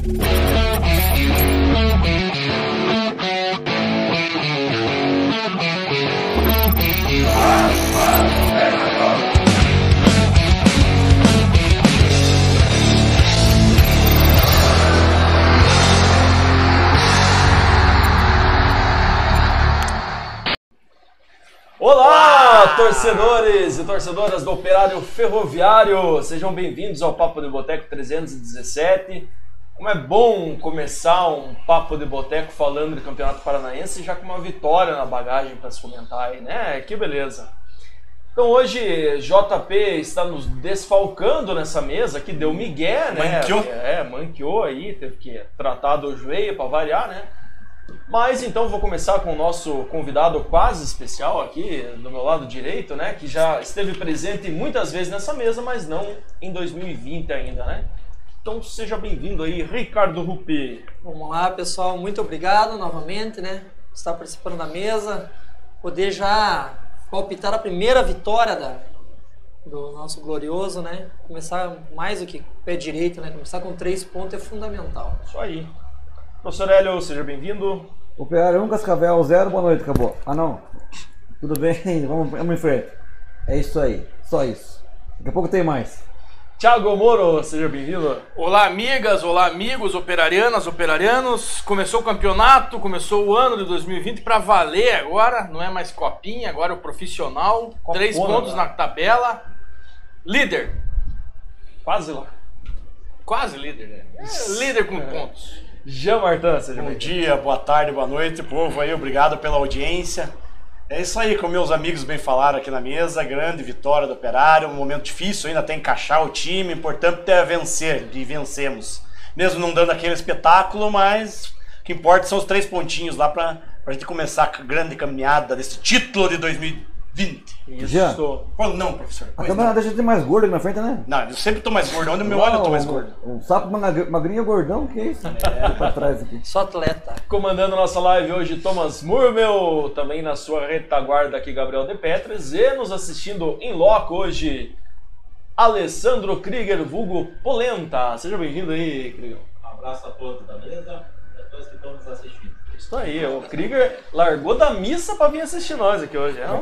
Olá, torcedores e torcedoras do Operário Ferroviário, sejam bem-vindos ao Papo de Boteco 317. Como é bom começar um Papo de Boteco falando de Campeonato Paranaense já com uma vitória na bagagem para se comentar aí, né? Que beleza! Então hoje JP está nos desfalcando nessa mesa, que deu migué, né? Manqueou aí, teve que tratar do joelho para variar, né? Mas então vou começar com o nosso convidado quase especial aqui do meu lado direito, né? Que já esteve presente muitas vezes nessa mesa, mas não em 2020 ainda, né? Então seja bem-vindo aí, Ricardo Rupi. Vamos lá, pessoal. Muito obrigado novamente, né? Estar participando da mesa, poder já palpitar a primeira vitória do nosso glorioso, né? Começar mais do que pé direito, né? Começar com 3 pontos é fundamental. Isso aí. Professor Hélio, seja bem-vindo. Operário 1, Cascavel 0, boa noite, acabou. Ah não, tudo bem, vamos em frente. É isso aí, só isso. Daqui a pouco tem mais. Thiago Moro, seja bem-vindo. Olá amigas, olá amigos, operarianas, operarianos. Começou o campeonato, começou o ano de 2020 para valer agora. Não é mais copinha, agora é o profissional. Copona, 3 pontos né? na tabela. Líder. Quase lá. Quase líder, né? Líder com pontos. Jean Martin, seja Bom bem-vindo. dia, boa tarde, boa noite, povo aí, obrigado pela audiência. É isso aí, como meus amigos bem falaram aqui na mesa, grande vitória do Operário, um momento difícil ainda até encaixar o time, importante é vencer, e vencemos. Mesmo não dando aquele espetáculo, mas o que importa são os 3 pontinhos lá pra gente começar a grande caminhada desse título de 2020. Isso. Jean, Qual não, professor? a Pois câmera não. deixa de ter mais gordo aqui na frente, né? Não, eu sempre tô mais gordo, onde eu me olho eu tô mais gordo. Um sapo magrinho gordão, que é isso? É. Pra trás aqui. Só atleta. Comandando nossa live hoje, Thomas Murmel, também na sua retaguarda aqui, Gabriel De Petris, e nos assistindo em loco hoje, Alessandro Krieger, vulgo Polenta. Seja bem-vindo aí, Krieger. Um abraço a todos da mesa e a todos que estão nos assistindo. Isso aí, o Krieger largou da missa pra vir assistir nós aqui hoje. É uma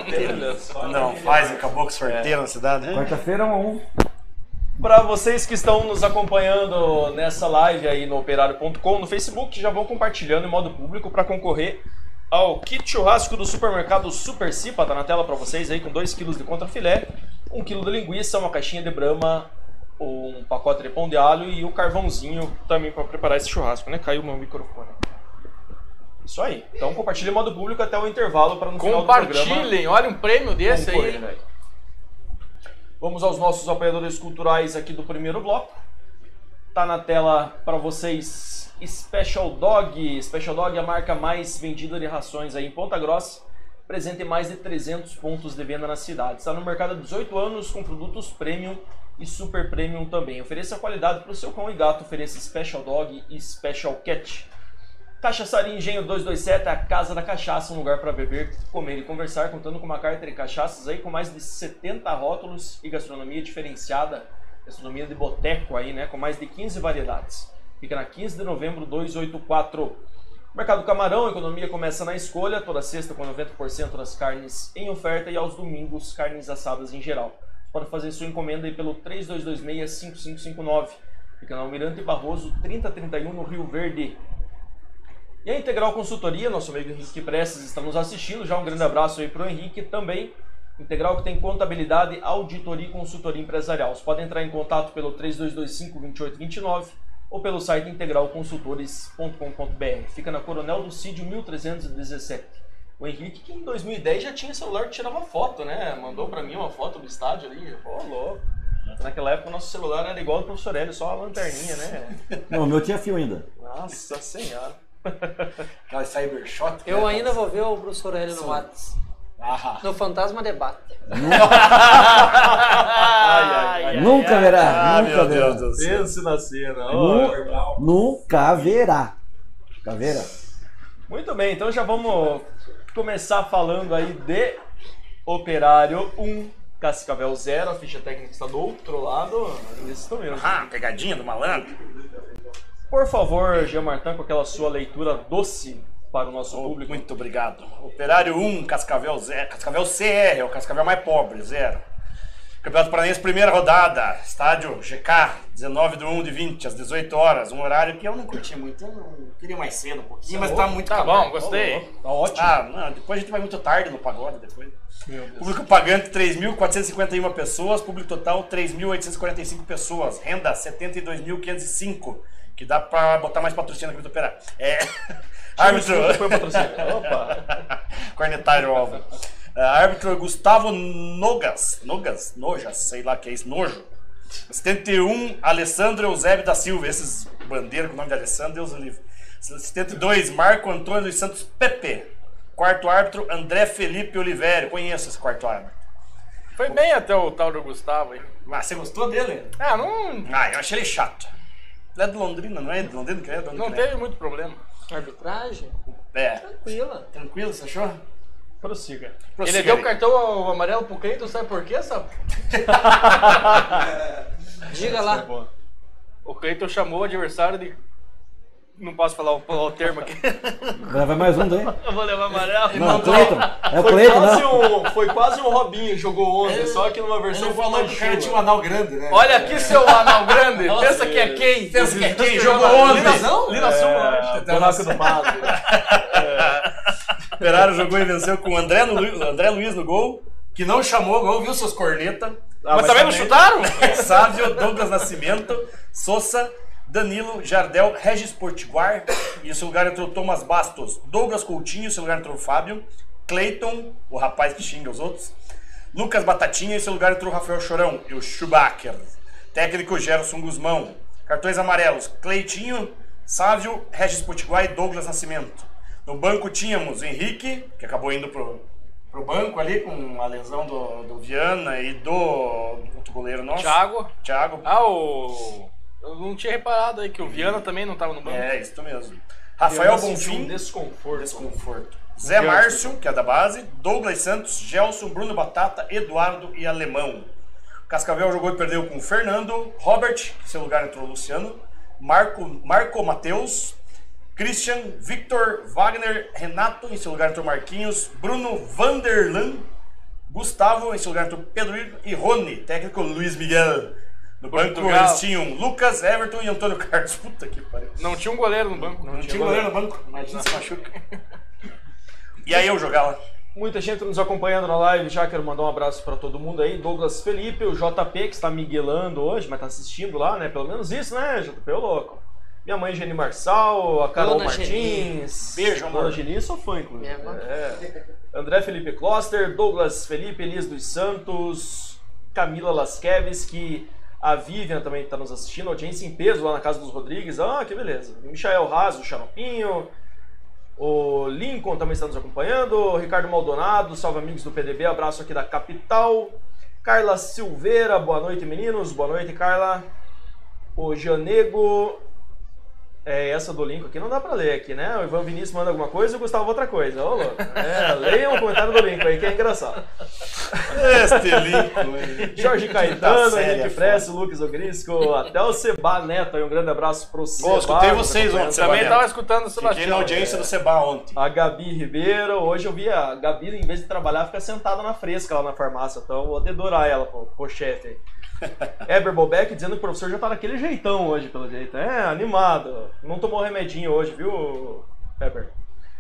boa. Não, faz, acabou com sorteio na cidade, né? Quarta-feira 1-1. Para vocês que estão nos acompanhando nessa live aí no operário.com, no Facebook, já vão compartilhando em modo público para concorrer ao kit churrasco do supermercado Super Cipa. Tá na tela para vocês aí com 2 kg de contrafilé, 1 kg de linguiça, uma caixinha de brama, um pacote de pão de alho e o carvãozinho também para preparar esse churrasco, né? Caiu o meu microfone. Isso aí. Então compartilhe em modo público até o intervalo para no final do programa. Compartilhem, olha um prêmio desse concorrer, aí. né? Vamos aos nossos apoiadores culturais aqui do primeiro bloco. Tá na tela para vocês Special Dog. Special Dog é a marca mais vendida de rações aí em Ponta Grossa. Presente em mais de 300 pontos de venda na cidade. Está no mercado há 18 anos com produtos premium e super premium também. Ofereça qualidade para o seu cão e gato. Ofereça Special Dog e Special Cat. Cachaçaria Engenho 227, a casa da cachaça, um lugar para beber, comer e conversar, contando com uma carta de cachaças aí com mais de 70 rótulos e gastronomia diferenciada, gastronomia de boteco aí, né, com mais de 15 variedades. Fica na 15 de novembro 284. Mercado Camarão, a economia começa na escolha, toda sexta com 90% das carnes em oferta e aos domingos carnes assadas em geral. Pode fazer sua encomenda aí pelo 3226-5559. Fica na Almirante Barroso 3031 no Rio Verde. E a Integral Consultoria, nosso amigo Henrique Prestes está nos assistindo, já um grande abraço aí para o Henrique também. Integral que tem contabilidade, auditoria e consultoria empresarial. Você pode entrar em contato pelo 3225-2829 ou pelo site integralconsultores.com.br. Fica na Coronel do Cídio 1317. O Henrique que em 2010 já tinha celular que tirava foto, né? Mandou para mim uma foto do estádio ali. Pô, louco. Naquela época o nosso celular era igual ao do professor Hélio, só a lanterninha, né? Não, o meu tinha fio ainda. Nossa senhora. Aquela Cybershot. Eu ainda vou ver o professor Hélio no WhatsApp. No Fantasma Debate. Nunca verá, nunca meu verá. Deus do céu. Pense na cena. Nunca verá. Caveira. Muito bem, então já vamos começar falando aí de Operário 1, Cascavel 0. A ficha técnica está do outro lado. Isso mesmo. Ah, pegadinha do malandro. Por favor, Jean Martin, com aquela sua leitura doce para o nosso público. Muito obrigado. Operário 1, Cascavel 0. Cascavel CR, é o Cascavel mais pobre, 0. Campeonato Paranaense, primeira rodada. Estádio GK, 19/1/20, às 18 horas. Um horário que eu não curti muito. Eu não queria mais cedo um pouquinho, mas tá muito Tá calor. bom, gostei. Tá ótimo. Não, depois a gente vai muito tarde no pagode. Depois. Público pagante, 3.451 pessoas. Público total, 3.845 pessoas. Renda, 72.505. Que dá pra botar mais patrocínio aqui do Operário. Árbitro. Foi o patrocínio. Opa. Cornetário alvo. Árbitro Gustavo Nojas, sei lá que é isso, Nojo. 71, Alessandro Eusébio da Silva, esses bandeiros com o nome de Alessandro, Deus o livre. 72, Marco Antônio dos Santos Pepe. Quarto árbitro, André Felipe Oliveira. Conheço esse quarto árbitro. Foi bem até o tal do Gustavo aí. Ah, você gostou dele? Ah, não, Eu achei ele chato. Ele é de Londrina, não é de Londrina que é? De onde não que é? teve muito problema. Arbitragem? É, Tranquila. tranquilo, você achou? Prossiga. Prossiga Ele deu aí. o cartão amarelo pro Cleiton, sabe por quê, sabe? Diga lá. O Cleiton chamou o adversário de... Não posso falar o termo aqui. Vai mais um daí. Eu vou levar amarelo. Não, Cleiton. É o Cleiton, né? Foi quase um Robinho que jogou ontem, só que numa versão mais tinha um anal grande, né? Olha aqui, seu anal grande. Pensa que é quem? Pensa que é quem? Jogou ontem. Lina Suma, buraco do mato. Operário jogou e venceu com o André Luiz no gol, que não chamou gol, viu seus corneta. Mas também não chutaram? Sávio, Douglas Nascimento, Sousa, Danilo, Jardel, Regis Portiguar, e em seu lugar entrou Thomas Bastos, Douglas Coutinho, em seu lugar entrou Fábio, Cleiton, o rapaz que xinga os outros, Lucas Batatinha, em seu lugar entrou Rafael Chorão e o Schubacher, técnico Gerson Guzmão, cartões amarelos, Cleitinho, Sávio, Regis Portiguar e Douglas Nascimento. No banco tínhamos Henrique, que acabou indo pro banco ali com a lesão do Viana e do outro goleiro nosso. Thiago. Eu não tinha reparado aí que o Viana também não tava no banco. É, isso mesmo. Rafael Bonfim. Desconforto. Zé Márcio, que é da base. Douglas Santos, Gelson, Bruno Batata, Eduardo e Alemão. Cascavel jogou e perdeu com Fernando, Robert, que em seu lugar entrou Luciano, Marco Mateus, Christian, Victor, Wagner, Renato, em seu lugar entrou Marquinhos, Bruno Vanderlan, Gustavo, em seu lugar entrou Pedro e Rony, técnico Luiz Miguel. No banco eles tinham Lucas, Everton e Antônio Carlos. Puta que pariu. Não tinha um goleiro no banco. Não tinha goleiro no banco. Imagina se machuca. E aí eu jogava. Muita gente nos acompanhando na live, já quero mandar um abraço para todo mundo aí. Douglas Felipe, o JP que está miguelando hoje, mas está assistindo lá, né? Pelo menos isso, né, JP? Ô louco. Minha mãe Geni Marçal, a Carol Dona Martins. Geni. Beijo, amor. Dona Geni, sou fã, inclusive. Minha mãe. André Felipe Kloster, Douglas Felipe, Elias dos Santos, Camila Lasquevski, a Vivian também está nos assistindo, audiência em peso lá na casa dos Rodrigues. Ah, que beleza. Michael Raso, Xaropinho. O Lincoln também está nos acompanhando. O Ricardo Maldonado, salve amigos do PDB, abraço aqui da capital. Carla Silveira, boa noite meninos, boa noite Carla. O Janego, essa do Lincoln aqui não dá pra ler aqui, né? O Ivan Vinícius manda alguma coisa e o Gustavo outra coisa. Ô, louco. Leiam o comentário do Lincoln aí que é engraçado. Este Lincoln. Jorge Caetano, séria, Henrique Presso, Lucas Ogrisco, até o Seba Neto aí, um grande abraço pro Seba. Eu escutei vocês ontem, Seba Também Neto. tava escutando o Sebastião. Fiquei na audiência do Seba ontem. A Gabi Ribeiro, hoje eu vi a Gabi, em vez de trabalhar, fica sentada na fresca lá na farmácia, então eu vou dedurar ela pro chefe aí. Eber Bobeck dizendo que o professor já tá daquele jeitão hoje, pelo jeito. Animado. Não tomou remedinho hoje, viu, Eber?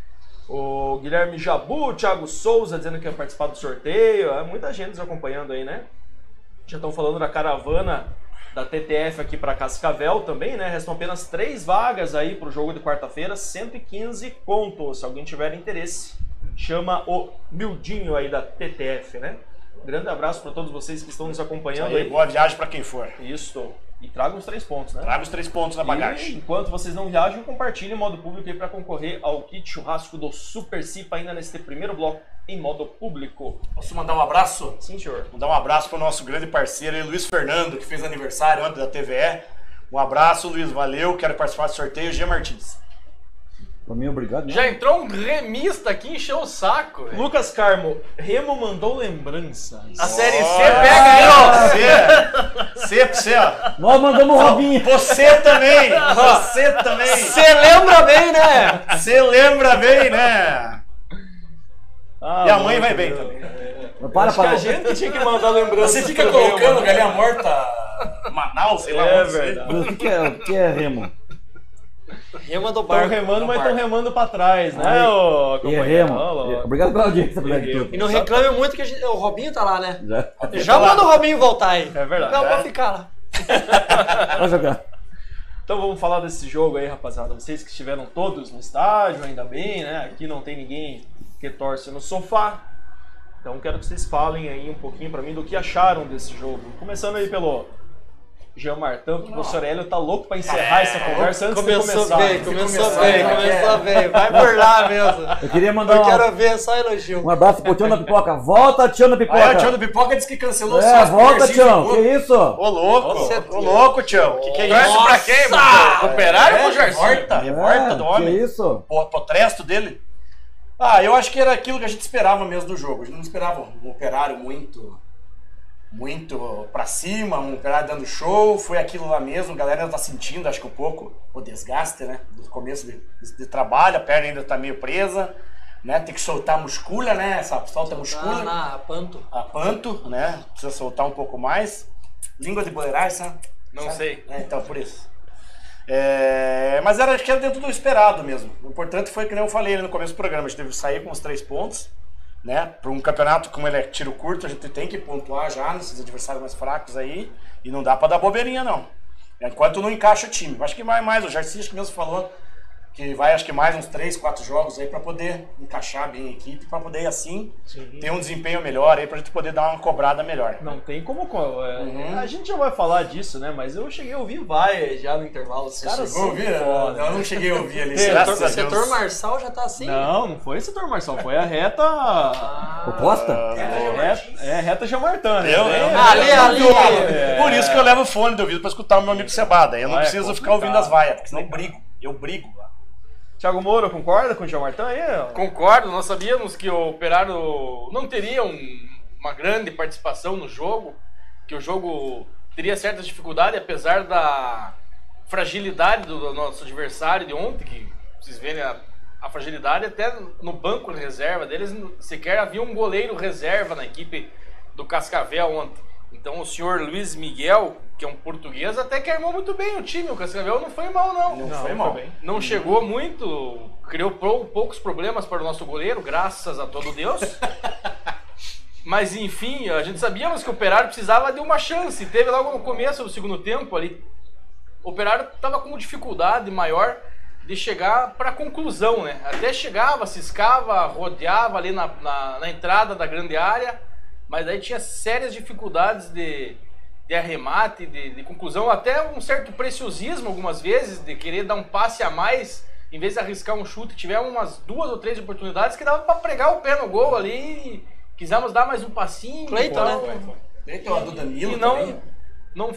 O Guilherme Jabu, o Thiago Souza dizendo que ia participar do sorteio. Muita gente nos acompanhando aí, né? Já estão falando da caravana da TTF aqui para Cascavel também, né? Restam apenas 3 vagas aí pro jogo de quarta-feira, 115 contos. Se alguém tiver interesse, chama o Mildinho aí da TTF, né? Grande abraço para todos vocês que estão nos acompanhando aí. Boa viagem para quem for. Isso. E traga os 3 pontos, né? Traga os 3 pontos na bagagem. E, enquanto vocês não viajam, compartilhem em modo público aí para concorrer ao kit churrasco do Super Cipa ainda neste primeiro bloco em modo público. Posso mandar um abraço? Sim, senhor. Mandar um abraço para o nosso grande parceiro aí, Luiz Fernando, que fez aniversário antes da TVE. Um abraço, Luiz, valeu. Quero participar do sorteio. G. Martins. Pra mim, obrigado. Né? Já entrou um remista aqui e encheu o saco. Véio. Lucas Carmo, Remo mandou lembranças. A Série C pega aí, ó. C pra você, ó. Nós mandamos o Robinho. Você também! Você também! Você lembra bem, né? Você lembra bem, né? Ah, E a mãe louco, vai bem meu. também. Para, Acho que a gente tinha que mandar lembrança. Você fica colocando galinha morta Manaus, sei lá. É onde, sei. verdade. O que é remo? Rema do Estão barco. remando, mas estão barco. remando pra trás, né, Aí, ô E companheiro? remo. Ó, ó. Obrigado pela audiência, apesar de Remo. tudo. E não reclame muito que o Robinho tá lá, né? Já. Já manda o Robinho voltar aí. É verdade. Não, pode ficar lá. Vai jogar. Então vamos falar desse jogo aí, rapaziada. Vocês que estiveram todos no estádio, ainda bem, né? Aqui não tem ninguém que torce no sofá. Então quero que vocês falem aí um pouquinho pra mim do que acharam desse jogo. Começando aí pelo Jean Martin, porque o professor Hélio tá louco pra encerrar essa conversa antes de Começou começar. bem, né? começou bem. Vai por lá mesmo. Eu queria mandar Eu quero ver só elogio. um abraço pro Tião da Pipoca. Volta, Tião da Pipoca. Aí o Tião do Pipoca disse que cancelou É, volta, Tião. Que isso? Ô louco, ô louco, Tião. Que é Torce isso? pra quem, mano? Operário ou Jarcinho? Revolta do Que homem. isso? O tresto dele. Ah, eu acho que era aquilo que a gente esperava mesmo do jogo. A gente não esperava um Operário muito pra cima, um Operário dando show. Foi aquilo lá mesmo. A galera ainda tá sentindo, acho que um pouco, o desgaste, né? Do começo de trabalho. A perna ainda tá meio presa, né? Tem que soltar a muscula, né? Solta a muscula. Na Panto. A panto, né? Precisa soltar um pouco mais. Língua de boleiragem, sabe? Não sei. É, então, por isso. Mas acho que era dentro do esperado mesmo. O importante foi, que nem eu falei no começo do programa, a gente teve que sair com os 3 pontos, né? Para um campeonato como ele é tiro curto, a gente tem que pontuar já nesses adversários mais fracos aí, e não dá para dar bobeirinha não. Enquanto não encaixa o time. Acho que vai mais, o Jarcinho acho que mesmo falou que vai, acho que mais uns 3, 4 jogos aí para poder encaixar bem a equipe, para poder assim ter um desempenho melhor aí, pra gente poder dar uma cobrada melhor. Não tem como. A gente já vai falar disso, né? Mas eu cheguei a ouvir vai já no intervalo. Os caras Chegou a ouvir? foda, Eu não cheguei a ouvir ali. Setor- graças a O setor Deus. Marçal já tá assim? Não foi setor Marçal, foi a reta. Oposta? Reta Jean Martin, né? Ali. Por isso que eu levo o fone de ouvido pra escutar o meu amigo Cebada. Aí eu não Ah, é preciso ficar ouvindo as vaias, porque senão eu brigo. Eu brigo. Thiago Moura, concorda com o Jean Martin aí? Concordo, nós sabíamos que o Operário não teria uma grande participação no jogo, que o jogo teria certas dificuldades, apesar da fragilidade do nosso adversário de ontem, que vocês verem a fragilidade, até no banco de reserva deles, sequer havia um goleiro reserva na equipe do Cascavel ontem. Então o senhor Luiz Miguel, que é um português, até que armou muito bem o time. O Cascavel não foi mal, não. Não foi mal. bem. Não chegou muito, criou poucos problemas para o nosso goleiro, graças a todo Deus. Mas enfim, a gente sabíamos que o Operário precisava de uma chance. Teve logo no começo do segundo tempo ali. O Operário estava com dificuldade maior de chegar para a conclusão, né? Até chegava, ciscava, rodeava ali na entrada da grande área, mas aí tinha sérias dificuldades de arremate, de conclusão, até um certo preciosismo algumas vezes, de querer dar um passe a mais, em vez de arriscar um chute. Tivemos umas 2 ou 3 oportunidades que dava para pregar o pé no gol ali e quisemos dar mais um passinho. Cleiton, né? Tem a do Danilo E também. não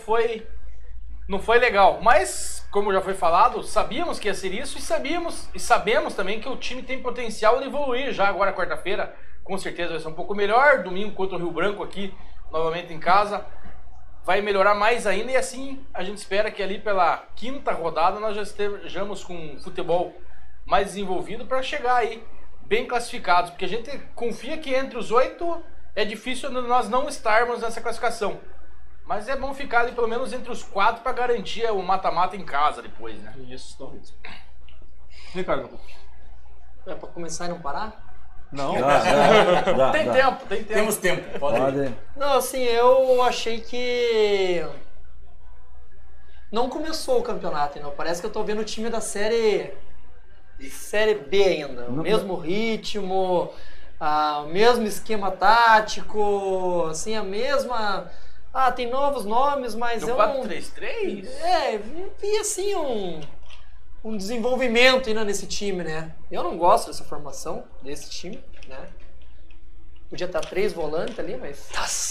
foi legal. Mas, como já foi falado, sabíamos que ia ser isso e sabemos também que o time tem potencial de evoluir já agora quarta-feira. Com certeza vai ser um pouco melhor. Domingo contra o Rio Branco aqui, novamente em casa, vai melhorar mais ainda. E assim a gente espera que ali pela 5ª rodada nós já estejamos com um futebol mais desenvolvido para chegar aí bem classificados. Porque a gente confia que entre os 8 é difícil nós não estarmos nessa classificação. Mas é bom ficar ali pelo menos entre os 4 para garantir o mata-mata em casa depois, né? Isso, talvez. Ricardo. É pra começar e não parar? Não. Dá. Tem tempo. Temos tempo, pode ir. Pode. Não, assim, eu achei que não começou o campeonato ainda. Parece que eu tô vendo o time da série B ainda. O mesmo ritmo, o mesmo esquema tático, assim, a mesma... tem novos nomes, mas Do eu 4-3-3? vi assim um desenvolvimento ainda nesse time, né? Eu não gosto dessa formação, desse time, né? Podia estar 3 volantes ali, mas...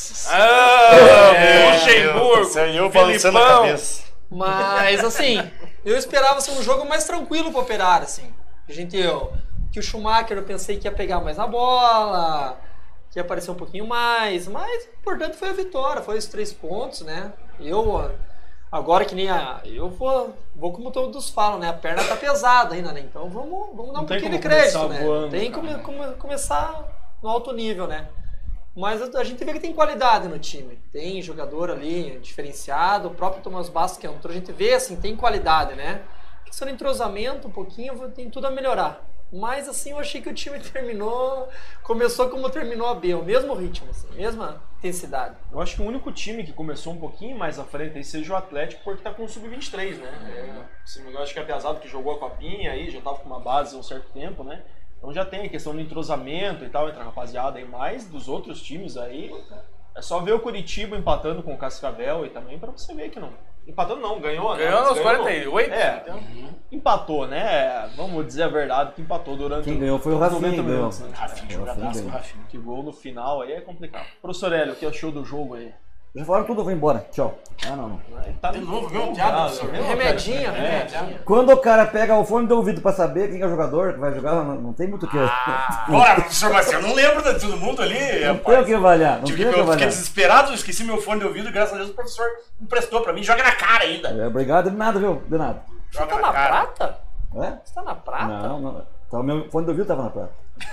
Luxemburgo, Eu balançando a Filipão. cabeça. Mas, assim, eu esperava ser um jogo mais tranquilo pro Operário, assim. Que o Schumacher eu pensei que ia pegar mais na bola, que apareceu um pouquinho mais, mas o importante foi a vitória, foi os 3 pontos, né? Agora que nem eu vou como todos falam, né? A perna tá pesada ainda, né? Então vamos dar um pouquinho de crédito, né? Tem que começar no alto nível, né? Mas a gente vê que tem qualidade no time. Tem jogador ali diferenciado, o próprio Thomas Bastos que entrou, a gente vê assim, tem qualidade, né? Questão de entrosamento um pouquinho, tem tudo a melhorar. Mas assim, eu achei que o time começou como terminou a B, o mesmo ritmo, assim, mesma intensidade. Eu acho que o único time que começou um pouquinho mais à frente aí seja o Atlético, porque tá com o Sub-23, né? Se não me engano, acho que é Piazada que jogou a copinha aí, já tava com uma base há um certo tempo, né? Então já tem a questão do entrosamento e tal, entre a rapaziada aí, mais dos outros times aí. É só ver o Curitiba empatando com o Cascavel e também pra você ver que não... Empatando não, ganhou, né? Ganhou nos 48? Então, empatou, né? Vamos dizer a verdade que empatou durante... Quem ganhou foi o Rafinha, né? Rafinha, jogadaço do Rafinha. Que gol no final aí é complicado. Professor Hélio, o que achou do jogo aí? Já falaram tudo, eu vou embora. Tchau. Não. Tá De novo, mesmo piada, professor. Remedinho. Quando o cara pega o fone do ouvido pra saber quem é o jogador que vai jogar, não tem muito o que... Bora, professor Marcelo, eu não lembro de todo mundo ali, Não tem o que avaliar, não tem o que Eu fiquei avaliar. desesperado, eu esqueci meu fone de ouvido e graças a Deus o professor emprestou pra mim. Joga na cara ainda. Obrigado, de nada, viu? De nada. Você Joga tá na cara. prata? É? Você tá na prata? Não. O meu fone de ouvido tava na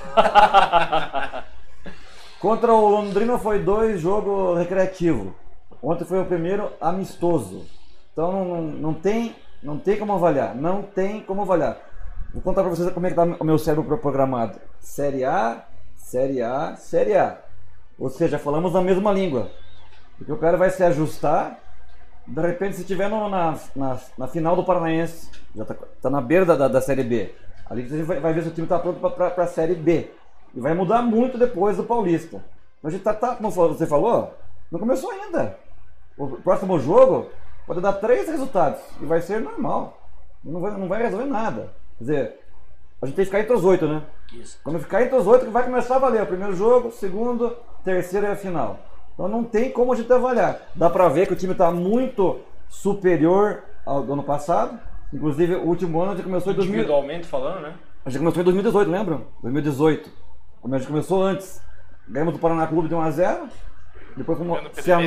prata. Contra o Londrina foi 2 jogos recreativos. Ontem foi o primeiro amistoso. Então não tem como avaliar. Não tem como avaliar. Vou contar pra vocês como é que tá o meu cérebro programado. Série A, Série A, Série A. Ou seja, falamos a mesma língua. Porque o cara vai se ajustar. De repente, se estiver na final do Paranaense, já tá na beira da Série B. Ali a gente vai ver se o time tá pronto pra Série B. E vai mudar muito depois do Paulista. Então a gente tá como você falou, não começou ainda. O próximo jogo pode dar 3 resultados e vai ser normal. Não vai resolver nada. Quer dizer, a gente tem que ficar entre os 8, né? Isso. Quando ficar entre os 8 que vai começar a valer. O primeiro jogo, segundo, terceiro e a final. Então não tem como a gente avaliar. Dá pra ver que o time tá muito superior ao do ano passado. Inclusive, o último ano a gente começou em 2000. Individualmente falando, né? A gente começou em 2018, lembra? 2018. A gente começou antes. Ganhamos do Paraná Clube de 1-0. Depois fomos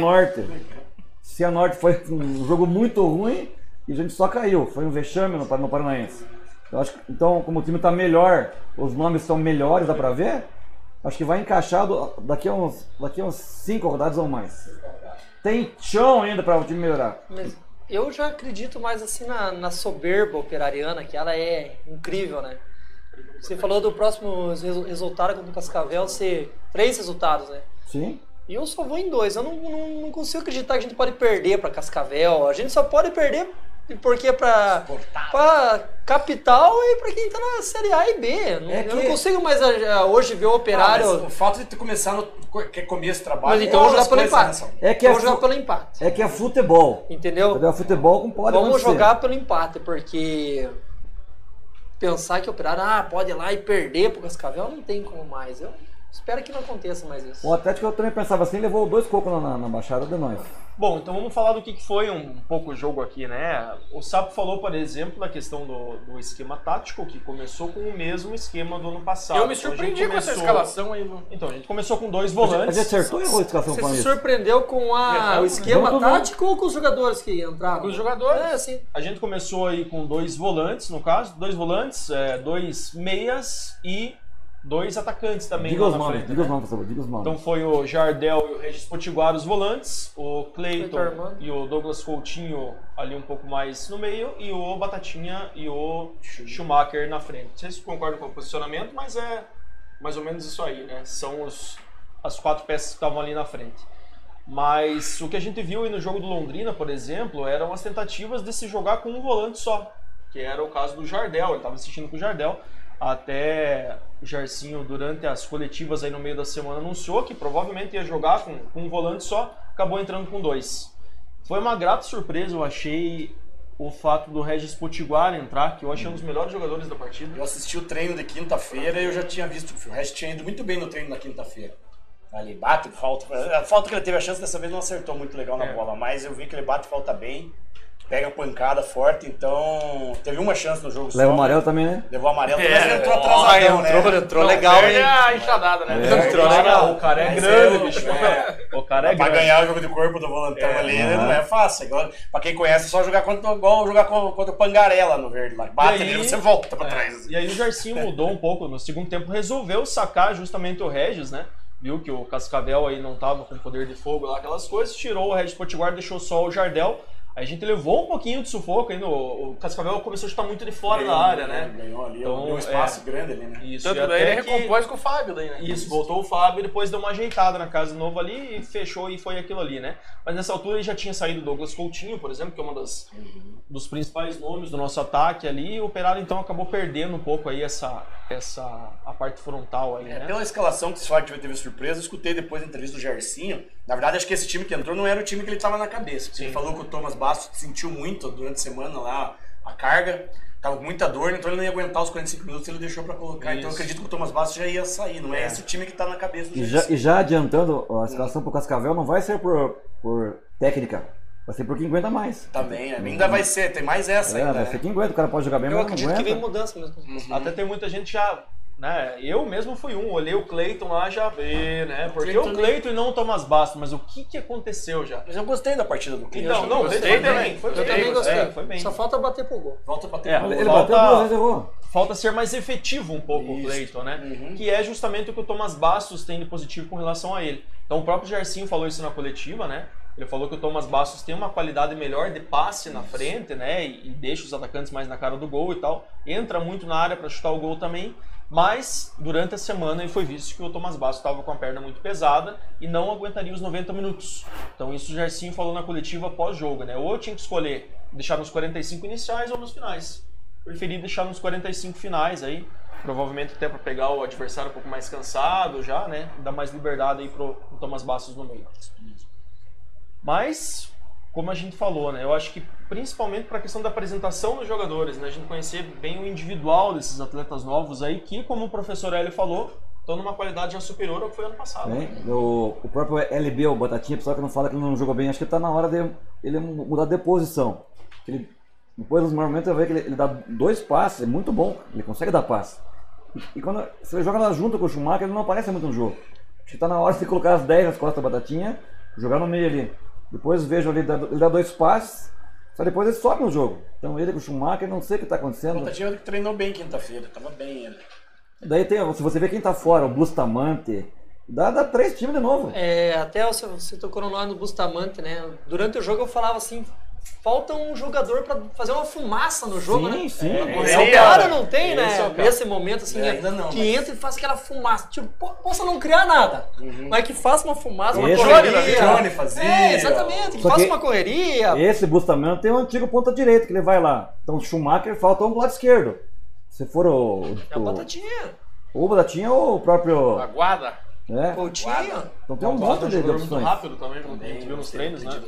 Cianorte foi um jogo muito ruim e a gente só caiu. Foi um vexame no Paranaense. Então, como o time está melhor, os nomes são melhores, dá pra ver. Acho que vai encaixar daqui a uns 5 rodadas ou mais. Tem chão ainda para o time melhorar. Mas eu já acredito mais assim na soberba operariana, que ela é incrível, né? Você falou do próximo resultado contra o Cascavel ser 3 resultados, né? Sim. E eu só vou em 2. Eu não consigo acreditar que a gente pode perder para Cascavel. A gente só pode perder porque para capital e para quem tá na Série A e B. Eu não consigo mais hoje ver o Operário... Mas o fato de ter começado no começo do trabalho... Mas então eu vou jogar pelo empate. Jogar pelo empate. É que é futebol. Entendeu? É futebol como pode Vamos acontecer. jogar pelo empate, porque... Pensar que o Operário pode ir lá e perder pro Cascavel, não tem como mais. Eu espero que não aconteça mais isso. O Atlético, eu também pensava assim, levou 2 cocos na baixada de nós. Bom, então vamos falar do que foi um pouco o jogo aqui, né? O Sapo falou, por exemplo, da questão do esquema tático, que começou com o mesmo esquema do ano passado. Eu me surpreendi com essa escalação aí. Então, a gente começou com 2 A volantes. gente acertou e errou a escalação Você com se isso. surpreendeu com o esquema tático ou com os jogadores que entraram? Com os jogadores. É, sim. A gente começou aí com 2 volantes, no caso. 2 volantes, 2 meias e 2 atacantes também Diga lá os na nomes, frente. diga os né? nomes, por favor, diga os nomes. Então foi o Jardel e o Regis Potiguar os volantes, o Cleiton Cleiton Armando. e o Douglas Coutinho ali um pouco mais no meio e o Batatinha e o Schumacher na frente. Não sei se concordam com o posicionamento, mas é mais ou menos isso aí, né? São as 4 peças que estavam ali na frente. Mas o que a gente viu aí no jogo do Londrina, por exemplo, eram as tentativas de se jogar com um volante só, que era o caso do Jardel. Ele estava assistindo com o Jardel. Até o Jarcinho, durante as coletivas aí no meio da semana, anunciou que provavelmente ia jogar com um volante só, acabou entrando com 2. Foi uma grata surpresa, eu achei, o fato do Regis Potiguar entrar, que eu achei um dos melhores jogadores da partida. Eu assisti o treino de quinta-feira e eu já tinha visto que o Regis tinha ido muito bem no treino na quinta-feira. Ali bate, falta. A falta que ele teve a chance dessa vez não acertou muito legal na bola, mas eu vi que ele bate e falta bem. pega pancada forte, então teve uma chance no jogo só. Leva o amarelo também, né? Levou amarelo, mas ele entrou atrasadão, né? Entrou legal, hein? a enxadada, né? Entrou legal. O cara é Mas grande, eu- bicho. é. O cara é Pra grande. ganhar o jogo de corpo do volantão ali, não é fácil. Agora, pra quem conhece, é só jogar igual jogar contra o Pangarela no verde lá. Bate E aí- nele, você volta pra trás. E aí o Jarcinho mudou um pouco no segundo tempo, resolveu sacar justamente o Regis, né? Viu que o Cascavel aí não tava com poder de fogo lá, aquelas coisas, tirou o Regis Potiguar, deixou só o Jardel. Aí a gente levou um pouquinho de sufoco aí, o Cascavel começou a chutar muito de fora da área, né? Ganhou ali, Então, deu um espaço grande ali, né? Isso, Tanto e daí ele até que- recompôs com o Fábio daí, né? Isso, voltou o Fábio e depois deu uma ajeitada na casa de novo ali e fechou e foi aquilo ali, né? Mas nessa altura ele já tinha saído o Douglas Coutinho, por exemplo, que é dos principais nomes do nosso ataque ali, e o Operário então acabou perdendo um pouco aí a parte frontal aí, né? Pela escalação que se fala que teve surpresa, eu escutei depois da entrevista do Jarcinho. Na verdade, acho que esse time que entrou não era o time que ele estava na cabeça. Ele falou que o Thomas Bastos sentiu muito durante a semana lá a carga, tava com muita dor, então ele não ia aguentar os 45 minutos, ele deixou para colocar. Então eu acredito que o Thomas Bastos já ia sair, não é esse o time que tá na cabeça do Jarcinho. E já adiantando, a escalação pro Cascavel não vai ser por técnica, vai ser por quem aguenta mais. Também, ainda vai ser, tem mais essa ainda. Vai ser quem aguenta, o cara pode jogar bem, Eu mas não acredito que vem aguenta. mudança mesmo. Até tem muita gente já, né? Eu mesmo fui olhei o Cleiton lá já vê, né? Porque Cleiton o Cleiton e não o Thomas Bastos, mas o que aconteceu já? Mas eu gostei da partida do Cleiton. Então, não, gostei foi também. bem, foi Eu bem, também gostei. foi bem. Só falta bater pro gol. Volta a bater É, bola. Ele Falta- bateu 2 vezes, errou. Falta ser mais efetivo um pouco o Isso. Cleiton, né? Uhum. Que é justamente o que o Thomas Bastos tem de positivo com relação a ele. Então o próprio Jarcinho falou isso na coletiva, né? Ele falou que o Thomas Bastos tem uma qualidade melhor de passe na frente, né? E deixa os atacantes mais na cara do gol e tal. Entra muito na área para chutar o gol também. Mas durante a semana foi visto que o Thomas Bastos estava com a perna muito pesada e não aguentaria os 90 minutos. Então isso o Jarcinho falou na coletiva pós-jogo, né? Ou eu tinha que escolher deixar nos 45 iniciais ou nos finais. Preferi deixar nos 45 finais aí, provavelmente até para pegar o adversário um pouco mais cansado já, né? Dar mais liberdade aí pro Thomas Bastos no meio. Mas, como a gente falou, né? Eu acho que principalmente para a questão da apresentação dos jogadores, né? A gente conhecer bem o individual desses atletas novos aí, que, como o professor Hélio falou, estão numa qualidade já superior ao que foi ano passado. Né? O próprio LB, o Batatinha, pessoal que não fala que ele não jogou bem, acho que tá na hora de ele mudar de posição. Depois, nos momentos, eu vejo que ele dá 2 passes, é muito bom, ele consegue dar passe. E quando você joga lá junto com o Schumacher, ele não aparece muito no jogo. Acho que tá na hora de colocar as 10 nas costas da Batatinha, jogar no meio ali. Depois vejo ali, ele dá 2 passes, só depois ele sobe no jogo. Então ele com o Schumacher, não sei o que tá acontecendo. O Tatinho treinou bem quinta-feira, tava bem ele. Daí tem, se você vê quem tá fora, o Bustamante, dá 3 times de novo. Até você tocou no nome do Bustamante, né? Durante o jogo eu falava assim, falta um jogador pra fazer uma fumaça no jogo, né? Sim. O cara não tem, né? Esse é o cara. Nesse momento, assim, Ainda não, que mas- entra e faz aquela fumaça. Tipo, possa não criar nada, mas que faça uma fumaça, uma Esse- correria. Johnny fazia. Exatamente, que Só faça que- uma correria. Esse Bustamante tem um antigo ponta direita que ele vai lá. Então o Schumacher falta um pro lado esquerdo. Se for É o Batatinha, o Batatinha ou o próprio. Aguada. Né? Coutinho. Então tem um Bota monte de jogador muito opções. rápido também, como a gente viu nos treinos, né?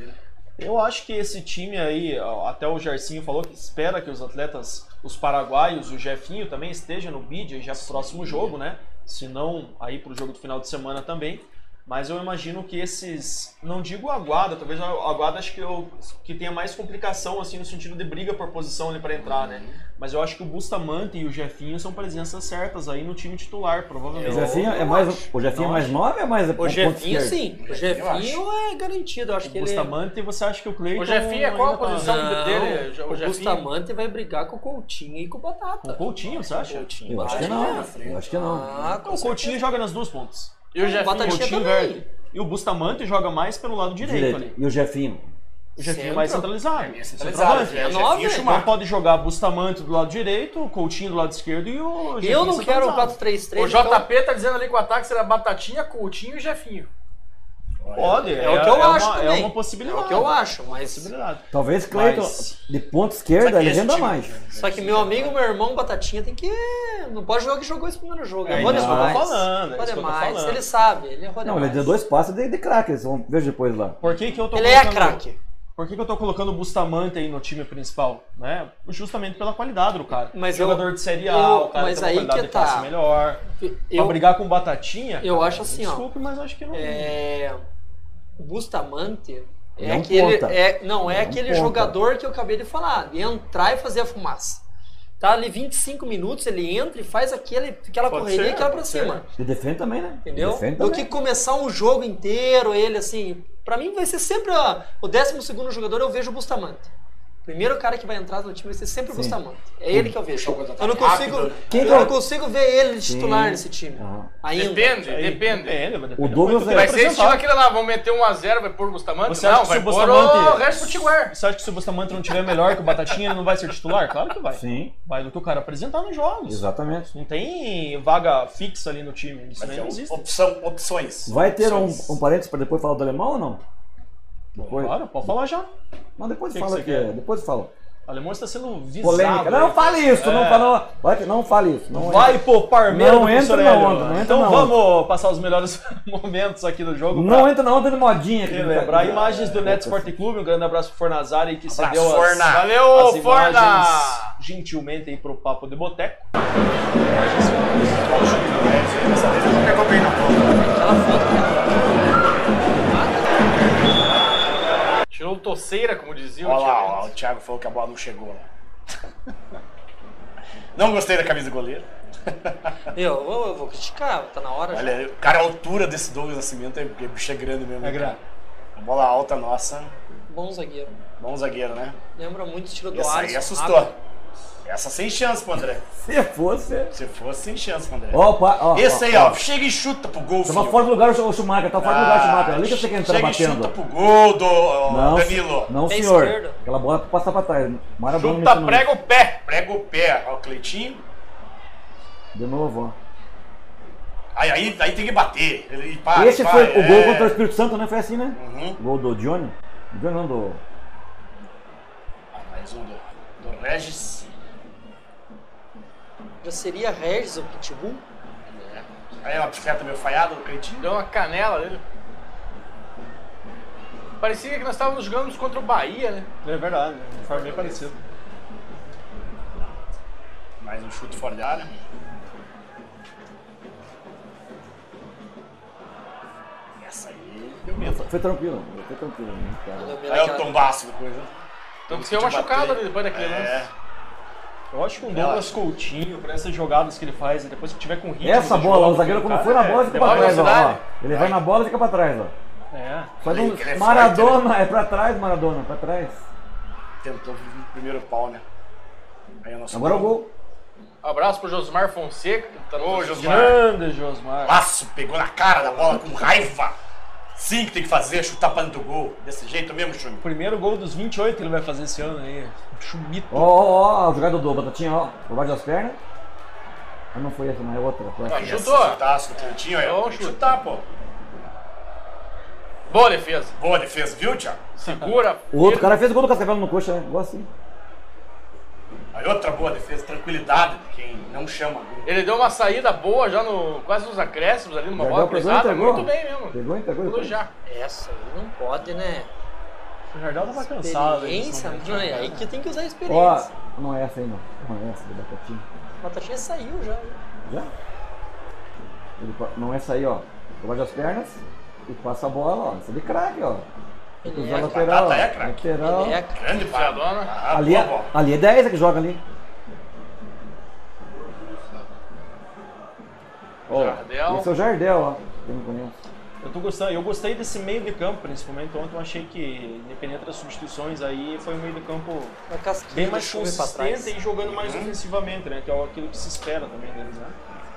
Eu acho que esse time aí, até o Jarcinho falou que espera que os atletas, os paraguaios, o Jefinho também esteja no bid já pro próximo jogo, né? Se não, aí pro jogo do final de semana também. Mas eu imagino que esses, não digo a Aguada, talvez a Aguada acho que tenha mais complicação assim no sentido de briga por posição ali para entrar, né? Mas eu acho que o Bustamante e o Jefinho são presenças certas aí no time titular, provavelmente. O Jefinho é mais, o Jefinho é mais 9 ou é mais O ponta Jefinho, esquerda? sim. O Jefinho é garantido. Eu acho que O ele. Bustamante, você acha que o Cleiton... O Jefinho é qual a ainda tá- posição Não, dele? O o Jefinho? Bustamante vai brigar com o Coutinho e com o Batata. O Coutinho, você acha? Coutinho. Eu acho que não. Eu acho que não. Ah, com O Coutinho joga nas duas pontas. E o O Jefinho? Batatinha Coutinho também. verde. E o Bustamante joga mais pelo lado direito ali. E o Jefinho? O Jefinho é Centro. mais centralizado. Centralizado, Centroavante. é nove, Jefinho e Então Schumacher. pode jogar Bustamante do lado direito, o Coutinho do lado esquerdo e o Jefinho Eu não quero o centralizado. 4-3-3. O JP tá dizendo ali que o ataque será Batatinha, Coutinho e Jefinho. Pode, É o que eu acho uma, também. É uma possibilidade. É o que eu acho, mas. Possibilidade. Talvez Cleiton, Mas- de ponta esquerda, Só que ele esse renda time- mais. Só que meu amigo, meu irmão, Batatinha tem que. Não pode jogar que jogou esse primeiro jogo. É Errou isso que eu tô demais. falando, é Errou isso que eu tô demais. falando. Ele sabe, ele errou Não, demais. ele deu 2 passes de craque, vocês vão ver depois lá. Por que eu tô Ele é colocando- craque. Por que eu tô colocando o Bustamante aí no time principal? Né? Justamente pela qualidade do cara. Mas Jogador de Série A, eu- o cara mas tem uma aí qualidade que de passe tá. melhor. Eu, Pra brigar com Batatinha, eu cara, acho assim, ó. desculpe, mas acho que não. O Bustamante, Ele É é um aquele, ponta. não é É um aquele ponta. jogador que eu acabei de falar, de entrar e fazer a fumaça. Tá ali 25 minutos, ele entra e faz aquela Pode correria ser, e aquela pra pode ser. cima. E defende também, né? Entendeu? Defende Do também. que começar um jogo inteiro, ele assim. Pra mim vai ser sempre o 12º jogador, eu vejo o Bustamante. O primeiro cara que vai entrar no time vai ser sempre o Sim. Bustamante. É ele que eu vejo. Puxou Eu não consigo, rápido. Quem eu não consigo ver ele de titular Sim. nesse time. Aham. Ainda. Depende. O Douglas Vai ser é... estilo aquele lá, vamos meter 1x0, vai pôr o Bustamante? Você acha Não, que vai se o pôr Bustamante- o resto Potiguar. Você acha que se o Bustamante não tiver melhor que o Batatinha, ele não vai ser titular? Claro que vai. Sim, Vai do que o cara apresentar nos jogos. exatamente. Não tem vaga fixa ali no time. Isso Vai nem ter existe. opções. Vai ter Opções. um parênteses para depois falar do alemão ou não? Depois? Claro, pode falar já. Não, depois Que fala que aqui. você quer? Depois eu falo. O alemão está sendo visado. Polêmica. Não aí. fale isso, não É. fala. Não fale isso. Não Vai poupar medo Não do entra Sorelli, na onda, mano. não entra Então na vamos passar os melhores momentos aqui do jogo. Não entra na onda de modinha aqui. E lembrar imagens do Net Sport Clube. Um grande abraço pro Fornazari que Abraço, cedeu Forna. as Valeu, imagens Forna! gentilmente aí pro Papo de Boteco. Dessa vez ele não pegou bem na bola. Aquela foto, né? Tirou toceira, como dizia Olha lá, antigamente. ó, o Thiago falou que a bola não chegou lá. Não gostei da camisa do goleiro. Eu vou criticar, tá na hora já. Olha, cara, a altura desse Douglas Nascimento é bicho é grande mesmo. É grande. A bola alta, nossa. Bom zagueiro. Bom zagueiro, né? Lembra muito o estilo do Essa aí Alisson. assustou. rápido. Essa sem chance pro André. Se fosse. Se fosse, sem chance pro André. Ó, Esse aí, ó, chega e chuta pro gol, Tava filho. fora do lugar o Schumacher, tava fora do lugar o Schumacher. Ali que você quer entrar chega e batendo. chuta pro gol do Não, Danilo. não Pé senhor. esquerdo. Aquela bola passa pra trás. Maradona Chuta, metendo- prega o pé. Prega o pé, ó, o Cleitinho. De novo, ó. Aí tem que bater. Ele para, Esse vai, foi o gol contra o Espírito Santo, né? Foi assim, né? Uhum. O gol do Johnny. Johnny não, do... Mais um do Regis. Já seria Regis ou Pitbull? Aí uma bicicleta meio falhada do Cleitinho. Deu uma canela dele. Parecia que nós estávamos jogando contra o Bahia, né? É verdade, de forma bem parecida. Mais um chute fora de área. Essa aí deu medo. Foi tranquilo. Foi tranquilo. Né, cara? Quando eu vi Aí é o naquela- tombaço do coisa. Tanto que eu machucado ali depois daquele lance. É. Eu acho que um Douglas Coutinho, para essas jogadas que ele faz, depois que tiver com ritmo. Essa de bola, jogo, o zagueiro quando cara, foi na bola fica pra demora trás, ó, velocidade. ó. Ele vai na bola e fica pra trás, ó. É. Faz Ele- um ele é Maradona, é pra trás, Maradona, pra trás. Tentou o primeiro pau, né? Aí o nosso Agora o gol. Abraço pro Josmar Fonseca. Que tá no... Ô, Josmar. Grande Josmar. Laço, pegou na cara da bola com raiva. Sim que tem que fazer, chutar pra dentro do gol. Desse jeito mesmo, Chumi. Primeiro gol dos 28 que ele vai fazer esse ano aí. Chumito. Ó, o jogador do Batatinha, ó. Por baixo das pernas. Ah, não foi essa, não é outra. Foi essa. Ah, chutou. Chutaço do Cleitinho, aí, ó. Bom Tem que chute. chutar, pô. Boa defesa. Boa defesa, viu, Thiago? Segura. O outro cara fez o gol do Cascavel no coxa, né? Igual assim. Aí outra boa defesa, tranquilidade de quem não chama gol. Ele deu uma saída boa já no quase nos acréscimos ali, numa bola Jardel pegou, cruzada. entregou. Muito bem mesmo. Pegou, entregou. Elogiar. Essa aí não pode, né? O Jardel tava cansado. aí nesse Experiência, momento. não é aí que tem que usar a Ó, experiência. não é essa aí, não. Não é essa do Batatinha. O Batatinha saiu já. Já? Não é essa aí, ó. Por baixo das pernas. E passa a bola, ó. Isso é de craque, ó. Ele Cruzar é, lateral, Batata é ó. craque. Lateral. ele é Grande Fiadona. Ah, Ali, boa bola. ali é 10 que joga ali. Ó, Jardel. esse é o Jardel, ó. Quem não conhece. Eu tô gostando, eu gostei desse meio de campo, principalmente ontem eu achei que, independente das substituições aí, foi um meio de campo uma casquinha bem de mais chuva pra trás. consistente e jogando mais ofensivamente, né? Que é aquilo que se espera também deles, né?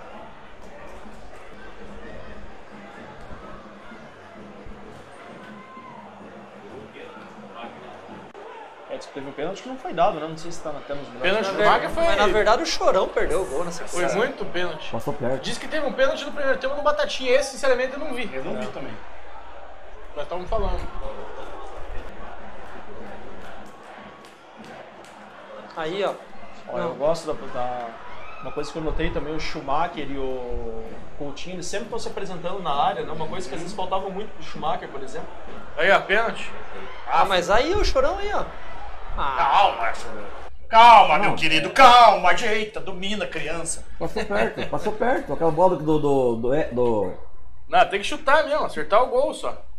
É, diz que teve um pênalti que não foi dado, né? Não sei se tá até nos melhores. Pênalti Na do verdade- Maga foi. Mas na verdade o Chorão perdeu o gol nessa Foi sequência. muito pênalti. Passou perto. Diz que teve um pênalti no primeiro tempo no Batatinha. Esse, sinceramente, eu não vi. Eu não vi também. Nós estávamos falando. Aí, ó. Olha, eu Não. gosto uma coisa que eu notei também, o Schumacher e o Coutinho, eles sempre estão se apresentando na área, né? Uma coisa que às vezes faltava muito pro Schumacher, por exemplo. Aí, ó, pênalti. Ah, mas aí o Chorão aí, ó. Ah, Calma, calma, meu querido, calma, ajeita, domina a criança. Passou perto, passou perto. Aquela bola do Não, tem que chutar mesmo, acertar o gol só.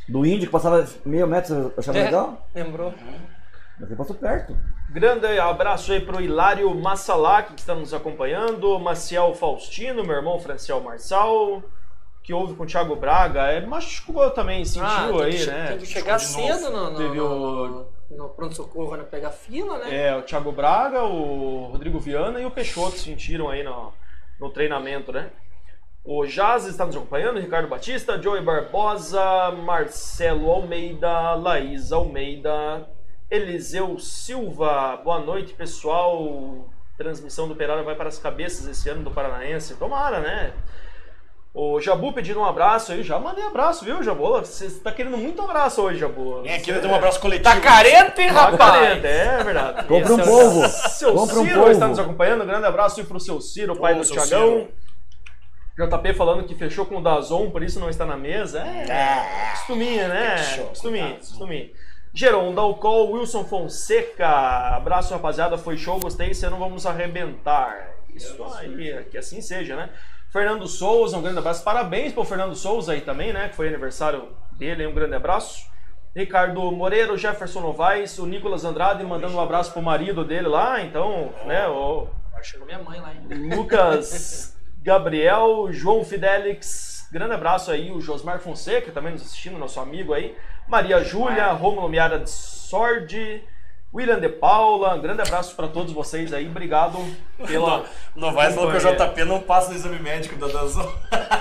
Do índio que passava meio metro, você achava legal? Lembrou? Mas ele passou perto. Grande abraço aí pro Hilário Massalac, que está nos acompanhando. Maciel Faustino, meu irmão Franciel Marçal, que houve com o Thiago Braga. Machucou também, sentiu aí, né? Tem que chegar de cedo Teve no pronto-socorro, né? Pegar fila, né? o Thiago Braga, o Rodrigo Viana e o Peixoto sentiram aí no treinamento, né? O Jazz está nos acompanhando, Ricardo Batista, Joey Barbosa, Marcelo Almeida, Laís Almeida, Eliseu Silva. Boa noite, pessoal. Transmissão do Operário vai para as cabeças esse ano do Paranaense. Tomara, né? O Jabu pedindo um abraço aí. Já mandei abraço, viu, Jabu? Você está querendo muito abraço hoje, Jabu. Vem aqui, vai ter um abraço coletivo. Tá carente, Tá rapaz? carente, é verdade. Compra um Esse é o polvo. Seu Compra um Ciro polvo. está nos acompanhando. Grande abraço aí pro seu Ciro, pai do seu Thiagão. JP falando que fechou com o Dazon, por isso não está na mesa. Costuminha, né? Fechou, Costuminha. Geron Dalcol, Wilson Fonseca. Abraço, rapaziada. Foi show, gostei. Se não, vamos arrebentar. Isso aí, que assim seja, né? Fernando Souza, um grande abraço. Parabéns pro Fernando Souza aí também, né? Que foi aniversário dele, um grande abraço. Ricardo Moreira, o Jefferson Novaes, o Nicolas Andrade mandando um abraço pro marido dele lá. Então, né? O Chegou minha mãe lá ainda. Lucas Gabriel, João Fidelix, grande abraço aí, o Josmar Fonseca, também nos assistindo, nosso amigo aí, Maria Júlia, Rômulo Miara de Sordi, William de Paula, grande abraço para todos vocês aí, obrigado pela... Novaes falou que o companhia. JP não passa no exame médico da Dazon.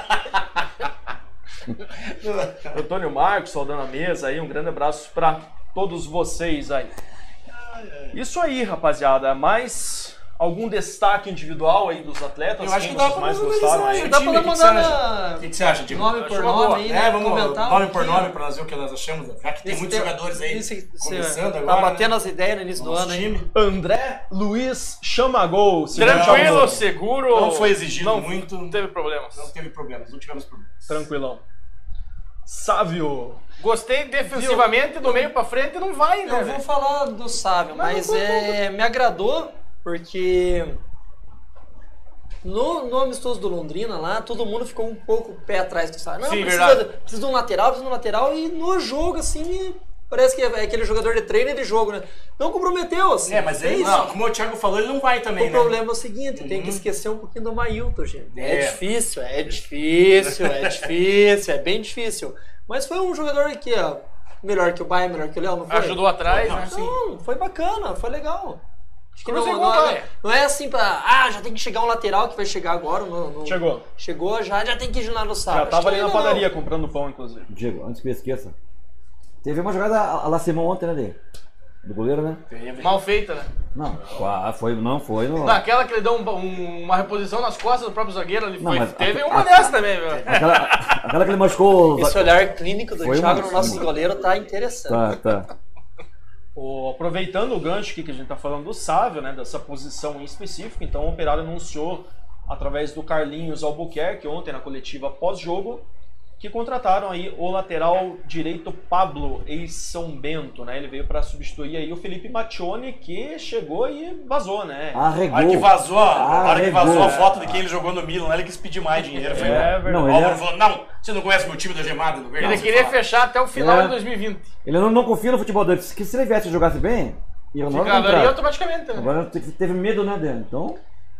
Antônio Marcos, saudando a mesa aí, um grande abraço para todos vocês aí. Isso aí, rapaziada, mais algum destaque individual aí dos atletas? Eu acho Quem que dá vocês pra mais analisar gostaram aí. aí? Dá pra time, mandar o que você acha, Diego? nome por Acho uma nome boa. aí, né? Vamos Comentar. nome por nome pra nós ver o que nós achamos. Já que tem muitos jogadores aí começando agora. Tá batendo as ideias no início do Nosso ano, hein? time. André Luiz Chamagol. Tranquilo, seguro. Não foi exigido não muito. Não teve problemas. Não teve problemas, não tivemos problemas. Tranquilão. Sávio. Gostei defensivamente, do meio pra frente não vai, né? Eu vou falar do Sávio, mas me agradou porque no amistoso do Londrina lá, todo mundo ficou um pouco pé atrás do Sávio. Não, Sim, precisa de um lateral, e no jogo, assim, parece que é aquele jogador de treino e de jogo, né? Não comprometeu, assim. Mas ele, isso. não, como o Thiago falou, ele não vai também, O né? problema é o seguinte, tem que esquecer um pouquinho do Mailton, gente. É É. difícil, é bem difícil. Mas foi um jogador que, ó, melhor que o Baia, melhor que o Léo, não foi? Ajudou atrás, Não, né? Não, foi bacana, foi legal. Acho que Cruzei não, gol, vai. não é assim pra, já tem que chegar um lateral que vai chegar agora. Chegou. Chegou, já tem que ir lá no Já sábado. tava ali na padaria comprando pão, inclusive. Diego, antes que eu esqueça. Teve uma jogada a La Simão ontem, né, Dê? Do goleiro, né? Mal feita, né? Não, foi no... Naquela que ele deu uma reposição nas costas do próprio zagueiro ali. Não, mas Teve uma dessa também, velho. Aquela que ele machucou... Esse olhar clínico do Foi Thiago uma- no nosso goleiro tá interessante. Tá. Aproveitando o gancho aqui que a gente tá falando do Sávio, né, dessa posição em específico, então o Operário anunciou através do Carlinhos Albuquerque ontem na coletiva pós-jogo que contrataram aí o lateral direito Pablo, ex-São Bento, né? Ele veio para substituir aí o Felipe Mattione, que chegou e vazou, né? Arregou. A hora que vazou, a hora que vazou a Arregou. foto de quem ele jogou no Milan, ele quis pedir mais dinheiro. Foi verdade. Não, O ele Álvaro é- falou, não, você não conhece meu time da Gemada do Verde? Ele Você queria fala. fechar até o final É. de 2020. Ele não confia no futebol dele, que se ele viesse e jogasse bem, ia no Ficaria contrato. automaticamente, né? Agora teve medo, né, dele? Então,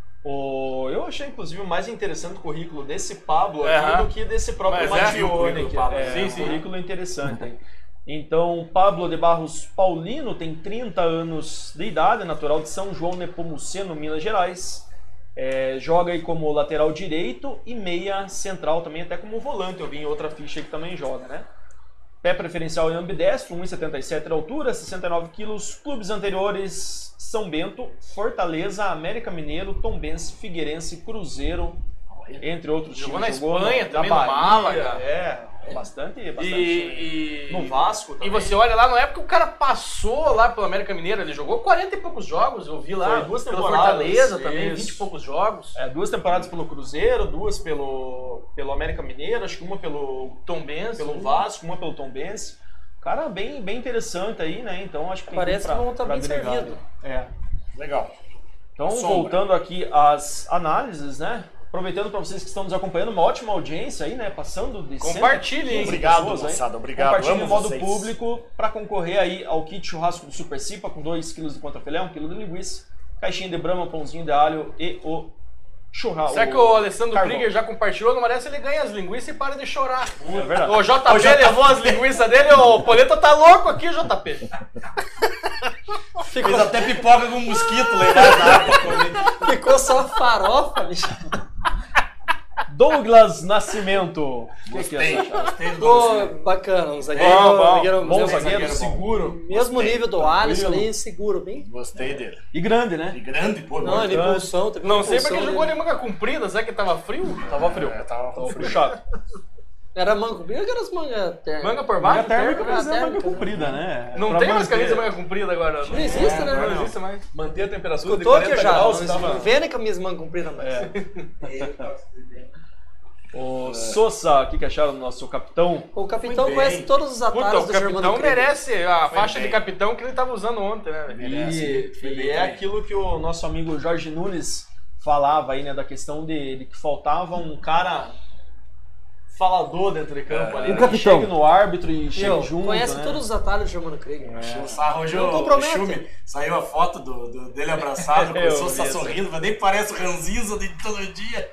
Eu achei, inclusive, o mais interessante o currículo desse Pablo É, aqui do que desse próprio mas Mattione. o currículo do que Pablo. é Sim, um sim. currículo interessante. Hein? Então, Pablo de Barros Paulino tem 30 anos de idade, natural de São João Nepomuceno, Minas Gerais. Joga aí como lateral direito e meia central também, até como volante. Eu vi em outra ficha que também joga, né? Pé preferencial é ambidestro, 1,77 de altura, 69 quilos. Clubes anteriores: São Bento, Fortaleza, América Mineiro, Tombense, Figueirense, Cruzeiro, entre outros Jogou times. na Espanha também, na no Málaga. Bastante. E No Vasco também. E você olha lá, na época o cara passou lá pelo América Mineiro, ele jogou 40 e poucos jogos, eu vi lá. Foi 2 pelo temporadas, Fortaleza também, isso. 20 e poucos jogos. 2 temporadas pelo Cruzeiro, 2 pelo América Mineiro, acho que uma pelo Tombense. pelo Vasco, uma pelo Tombense. Cara, bem interessante aí, né? Então acho que tem Parece tudo que vão estar pra bem agregar, servido. né? Legal. Então, Sombra. voltando aqui às análises, né? Aproveitando para vocês que estão nos acompanhando, uma ótima audiência aí, né? Passando de Compartilhem, hein? Obrigado, pessoas, moçada. Obrigado. Compartilhe Amo no modo vocês. público para concorrer aí ao kit churrasco do Super Cipa com 2 kg de contrafilé, 1 kg de linguiça, caixinha de brama, pãozinho de alho e o churrasco. Será que o Alessandro carvão. Krieger já compartilhou? Numa dessa ele ganha as linguiças e para de chorar. É verdade. O JP levou as linguiças dele, o Polenta tá louco aqui, o JP. Fez até pipoca com mosquito lá embaixo da água. Ficou só a farofa, bicho. Douglas Nascimento. Gostei, gostei do Pô, bacana, um zagueiro. Bom zagueiro zagueiro, bom. seguro. Mesmo Gostei. nível do Alisson Tranquilo. ali, seguro, bem. Gostei dele. E grande, né? E grande, pô. Não, ele impulsão. teve Não sei impulsão porque jogou dele. de manga comprida, será que tava frio? Tava frio. Tava Tava puxado. Era manga comprida ou era as mangas térmicas? Manga por Manga baixo? térmica, mas é térmica, manga né? comprida, né? Não Pra tem mais manter- camisa manga comprida agora. Não existe, né? Não existe mais. Manter a temperatura de Escutou 40 aqui já, graus. não vendo camisa manga comprida mais. O Sousa, o que acharam do nosso capitão? O capitão Foi bem. conhece todos os Puta, atalhos o do Germano capitão Krieger. merece a Foi faixa bem. de capitão que ele tava usando ontem, né? E é aquilo que o nosso amigo Jorge Nunes falava aí, né, da questão de que faltava um cara falador dentro de campo ali, Um né, que capitão. chegue no árbitro e chegue Meu, junto, conhece né? todos os atalhos do Germano Krieger. O sarro hoje, Não o compromete. Schumi, saiu a foto dele abraçado, começou a vi estar essa. sorrindo, mas nem parece o Ranzinza de todo dia.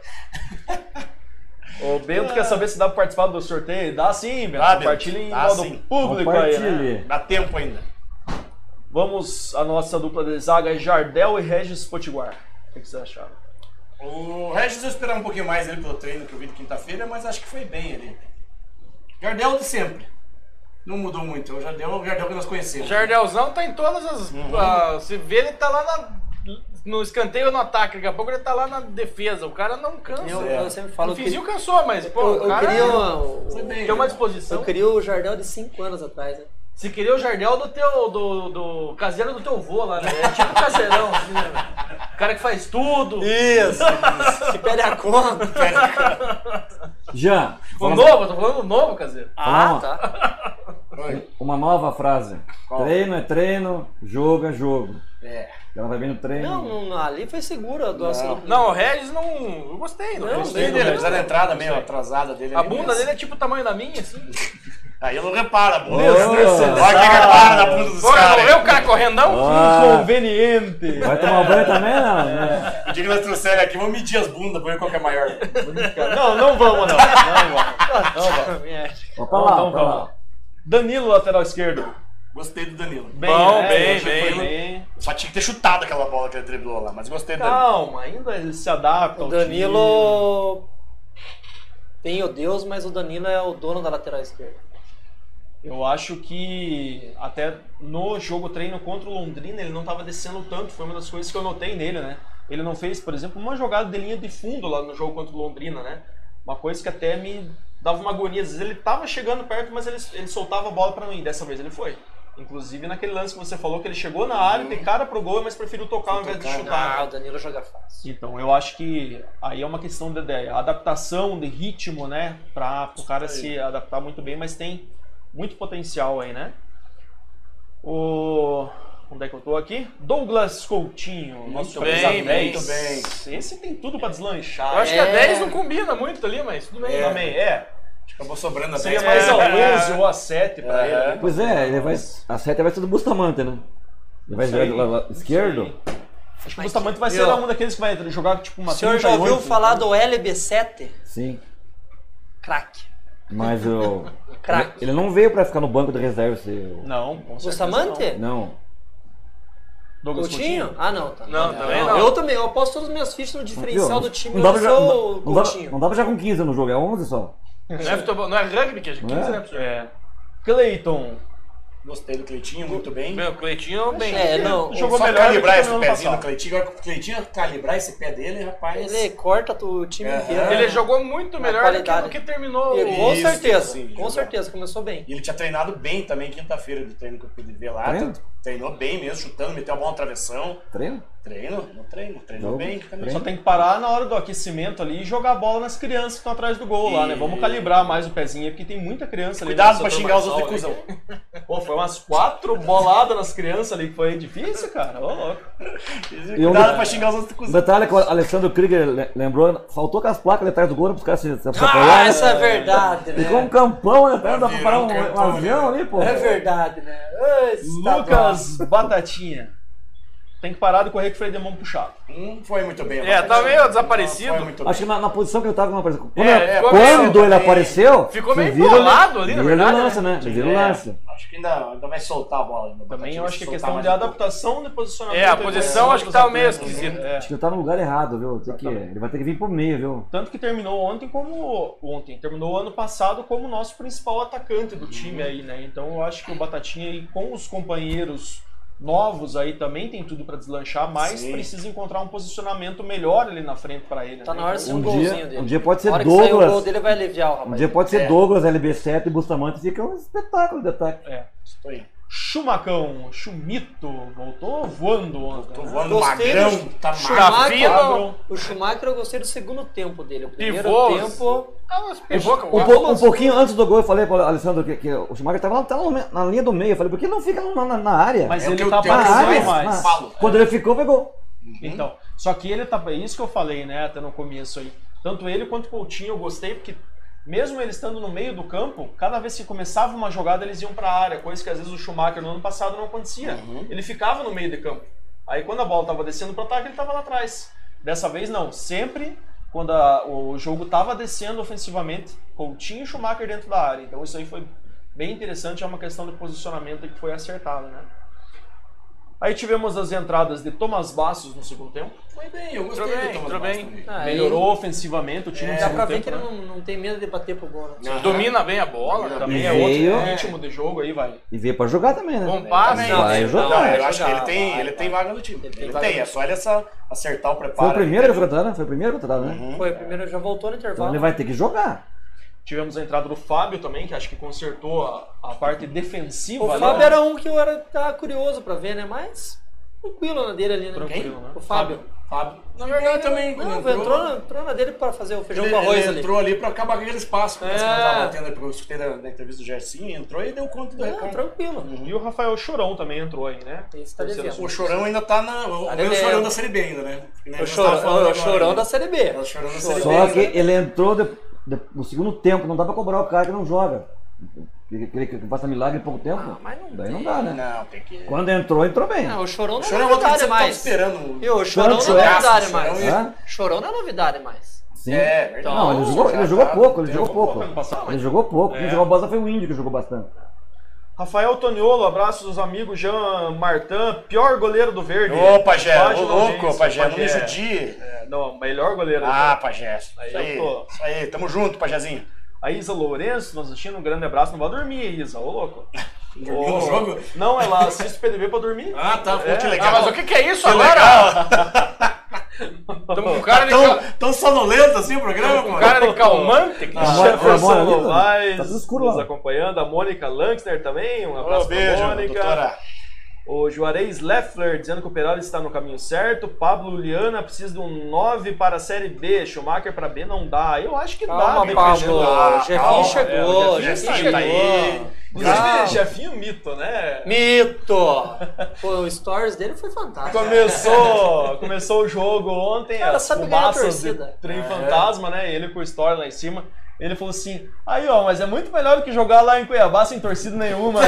O Bento quer saber se dá pra participar do sorteio. Dá sim, Bento. Dá, Bento. Compartilha em Dá modo sim. público aí, né? Compartilhe. Dá tempo ainda. Vamos, a nossa dupla de zaga, Jardel e Regis Potiguar. O que vocês acharam? O Regis eu esperava um pouquinho mais ele pelo treino que eu vi de quinta-feira, mas acho que foi bem ali. Jardel de sempre. Não mudou muito. O Jardel que nós conhecemos. Jardelzão tá em todas as. Se vê, ele tá lá no escanteio ou no ataque. Daqui a pouco ele tá lá na defesa. O cara não cansa. Eu sempre falo O que Fizinho cansou, mas pô, eu o cara queria Foi bem, tem uma né? disposição. eu queria o Jardel de 5 anos atrás, né? Se queria o Jardel do caseiro do teu vô lá, né? É tipo caseirão, assim, né? O cara que faz tudo. Isso! Que pede a conta. Jean, O novo, eu tô falando do novo caseiro. Fala tá. uma nova frase. Qual? Treino é treino, jogo é jogo. É. Ela vai bem no treino. Não, ali foi seguro a doação. Não, o Regis não. Eu gostei, não. Não, Gostei bem, dele. Apesar da entrada meio atrasada dele. A ali, bunda mas- dele é tipo o tamanho da minha, assim. Aí eu não reparo a bunda. Ô, Olha quem repara na bunda dos Pô, não caras. vê o cara correndão? Ah, Inconveniente! vai tomar banho também, não? Né? O dia que nós trouxerem aqui, vamos medir as bundas pra ver qual que é maior. Não vamos, não. Vai pra lá, Então pra lá. vamos. Danilo, lateral esquerdo. Gostei do Danilo. Bom, né? bem, Eu achei que foi bem. Só tinha que ter chutado aquela bola que ele driblou lá, mas gostei do Danilo. Calma, ainda ele se adapta O ao Danilo tem o Deus, mas o Danilo é o dono da lateral esquerda. time. Eu acho que até no jogo treino contra o Londrina ele não estava descendo tanto, foi uma das coisas que eu notei nele, né? Ele não fez, por exemplo, uma jogada de linha de fundo lá no jogo contra o Londrina, né? Uma coisa que até me dava uma agonia. Às vezes ele estava chegando perto, mas ele soltava a bola para não ir. Dessa vez ele foi. Inclusive naquele lance que você falou que ele chegou na área, de cara pro gol, mas preferiu tocar ao invés de chutar. Ah, o Danilo joga fácil. Então, eu acho que aí é uma questão de adaptação, de ritmo, né? Para o cara se adaptar muito bem, mas tem muito potencial aí, né? Onde é que eu tô aqui? Douglas Coutinho, nosso bem, camisa 10. muito bem. Esse tem tudo para deslanchar. Eu acho que a 10 não combina muito ali, mas tudo bem. Também é. Acabou sobrando a Seria 10. mais ao 11 ou a 7 para ele. Pois é, ele vai. A seta vai ser do Bustamante, né? Ele vai jogar do lado esquerdo. Acho que o Bustamante vai ser Viu? um daqueles que vai jogar tipo uma O senhor já 38, ouviu falar do LB7? Sim. Craque. Mas o. Craque. Ele não veio pra ficar no banco de reserva. Não, com certeza Bustamante? Não. Douglas Coutinho? Ah, não. Tá. Não, também não. Eu também. Eu aposto todas as minhas fichas no diferencial do time. Não dá pra Eu jogar- sou o não dá- Coutinho. não dá pra jogar com 15 no jogo, é 11 só. Não é futebol, não é rugby que a gente Não 15, é? né, professor? É. Cleiton. Gostei do Cleitinho, muito bem. Meu, o Cleitinho bem. Não. Jogou Só melhor do que calibrar no esse ano pezinho passado. do Cleitinho. Agora o Cleitinho calibrar esse pé dele, rapaz. Ele corta o time Aham. inteiro. Ele jogou muito melhor qualidade. do que terminou. E com Isso, certeza. sim, Com jogou. certeza. Começou bem. E ele tinha treinado bem também quinta-feira do treino que eu pude ver lá. Treino? Treinou bem mesmo, chutando, meteu a bola na travessão. Treino? Treinou bem também. Só tem que parar na hora do aquecimento ali e jogar a bola nas crianças que estão atrás do gol lá, né? Vamos calibrar mais o pezinho, porque tem muita criança ali. Cuidado pra xingar os outros de cuzão. Pô, foi umas 4 boladas nas crianças ali, que foi difícil, cara. Ô, louco. Cuidado pra xingar os outros de O cuzão. detalhe que o Alessandro Krieger lembrou, faltou com as placas ali atrás do gol para os caras se apoiar. Ah, né? essa é verdade, né? Ficou um campão, né? Dá pra Virou parar um um campão, avião ali, pô. É verdade, né? Ai, tá Lucas Batatinha. Tem que parar de correr com o freio de mão puxado. Foi muito bem. Tá meio desaparecido. Foi muito Acho bem. que na posição que ele tava não apareceu. ficou Quando meio- ele apareceu, Ficou meio vocês viram embolado ali, na viram verdade, o lance, né? Vocês viram o lance. Acho que ainda vai soltar a bola. Ainda. Também eu Vai acho que é soltar questão mais de um pouco. adaptação de posicionamento. A posição acho que tá meio esquisita. É. Acho que ele tá no lugar errado, viu? Ele vai ter que vir pro meio, viu? Tanto que terminou terminou ano passado como o nosso principal atacante do time aí, né? Então eu acho que o Batatinha aí com os companheiros novos aí também tem tudo pra deslanchar, mas Sim. precisa encontrar um posicionamento melhor ali na frente pra ele. Tá né? na hora de ser Um um dia- golzinho dele. um dia pode ser Na hora que sair o Douglas. gol dele vai aliviar o rapaz. Um dia pode ser Douglas, LB7 e Bustamante, fica um espetáculo de ataque. É. Isso aí. Chumacão, Chumito, voltou voando ontem. Tô né? voando Gostei magrão, do tá Schumacher, magro. o Schumacher eu gostei do segundo tempo dele. O primeiro Pivôs. tempo... Um pouquinho antes do gol, eu falei pro Alessandro que o Schumacher tava na linha do meio. Eu falei, por que não fica na área? Mas É o ele que eu tá tenho aparecendo área, mais. falo. Quando ele ficou, pegou. Então, só que ele tá. É isso que eu falei, né, até no começo aí. Tanto ele quanto o Coutinho eu gostei, porque mesmo ele estando no meio do campo, cada vez que começava uma jogada, eles iam pra área, coisa que às vezes o Schumacher no ano passado não acontecia. Ele ficava no meio de campo. Aí quando a bola tava descendo pro ataque, ele tava lá atrás. Dessa vez não, sempre quando o jogo tava descendo ofensivamente, Coutinho e Schumacher dentro da área. Então isso aí foi bem interessante, é uma questão de posicionamento que foi acertada, né? Aí tivemos as entradas de Thomas Bastos no segundo tempo. Foi bem, eu gostei Entrou do bem, Thomas entrou Bastos bem. também. Ah, Melhorou ofensivamente o time no Dá segundo pra ver tempo, que ele né? não tem medo de bater pro gol. Né? Domina bem a bola. Também E é veio- outro ritmo de jogo aí, vai. E veio pra jogar também, né? Bom passe. Vai jogar. Não, eu acho que jogar, ele tem, vai. vaga no time. Ele vaga tem, no é só ele acertar o preparo. Foi o primeiro que foi contratado, né? Foi o primeiro contratado, né? Foi, primeiro já voltou no Então intervalo. ele vai ter que jogar. Tivemos a entrada do Fábio também, que acho que consertou a parte defensiva. O ali, Fábio né? era um que eu tava curioso pra ver, né? Mas tranquilo na dele ali, né? Tranquilo, né? O Fábio. Fábio. Na verdade também. Não, quando entrou na dele pra fazer o feijão ele, com arroz ele ali. entrou ali pra acabar com aquele espaço que É. você não tava tendo, porque eu escutei da entrevista do Gersinho, entrou e deu conta do Não, recado. tranquilo. E o Rafael Chorão também entrou aí, né? Esse tá Terceiro devendo. O Chorão ainda tá o Ele mesmo é- Chorão da Série B ainda, né? Que nem a O gente tava falando agora, chorão né? da Série B. É o Chorão da Série B. Só que ainda. ele entrou no segundo tempo, não dá pra cobrar o cara que não joga. Que faça milagre em pouco tempo. Ah, mas não Daí não tem. dá, né? Não, tem que... Quando entrou bem. Não, o chorão O não é Chorão é outro que novidade você tava mais. esperando. E o chorão Tanto não é é. novidade Chorão mais. e- Hã? Chorão não é novidade mais. Sim. É, verdade. Não, ele Então, jogou, já ele jogou tá- pouco, ele jogou jogou pouco. ano passado. Ele jogou pouco. Quem jogou bosta foi o Índio que jogou bastante. Rafael Toniolo, abraços aos amigos Jean Martin, pior goleiro do Verde. Ô, Pajé, Página ô louco, audiência, Pajé, não me judie. É, não, melhor goleiro. Ah, Pajé, Aí isso eu aí, tô. isso aí, tamo junto, Pajézinho. A Isa Lourenço, nos assistindo, um grande abraço. Não vai dormir, Isa, ô louco. Dormiu no jogo? Não, ela assiste o PDB pra dormir. Ah, tá, pô, que É. legal. Ah, mas o que é isso Que agora? legal. Tamo com cara de, Tão sonolento assim o programa, com mano? cara de calmante. Ah, Jefferson Mônica, ali, Novaes tá tudo escuro nos lá. acompanhando. A Mônica Lankster também, um Ô, abraço pra beijo, Mônica. doutora. O Juarez Leffler dizendo que o Operário está no caminho certo. Pablo Liana precisa de um 9 para a Série B. Schumacher para B não dá. Eu acho que dá. Calma, dependendo. Pablo. Ah, Jefinho calma. chegou, É, o Jefinho Jefinho tá chegou. aí. Inclusive, Calma. Jefinho mito, né? Mito! Pô, o stories dele foi fantástico. Começou o jogo ontem, Cara, as sabe ganhar a fumaças de torcida. trem fantasma, né? Ele com o story lá em cima. Ele falou assim, aí ó, mas é muito melhor do que jogar lá em Cuiabá sem torcida nenhuma.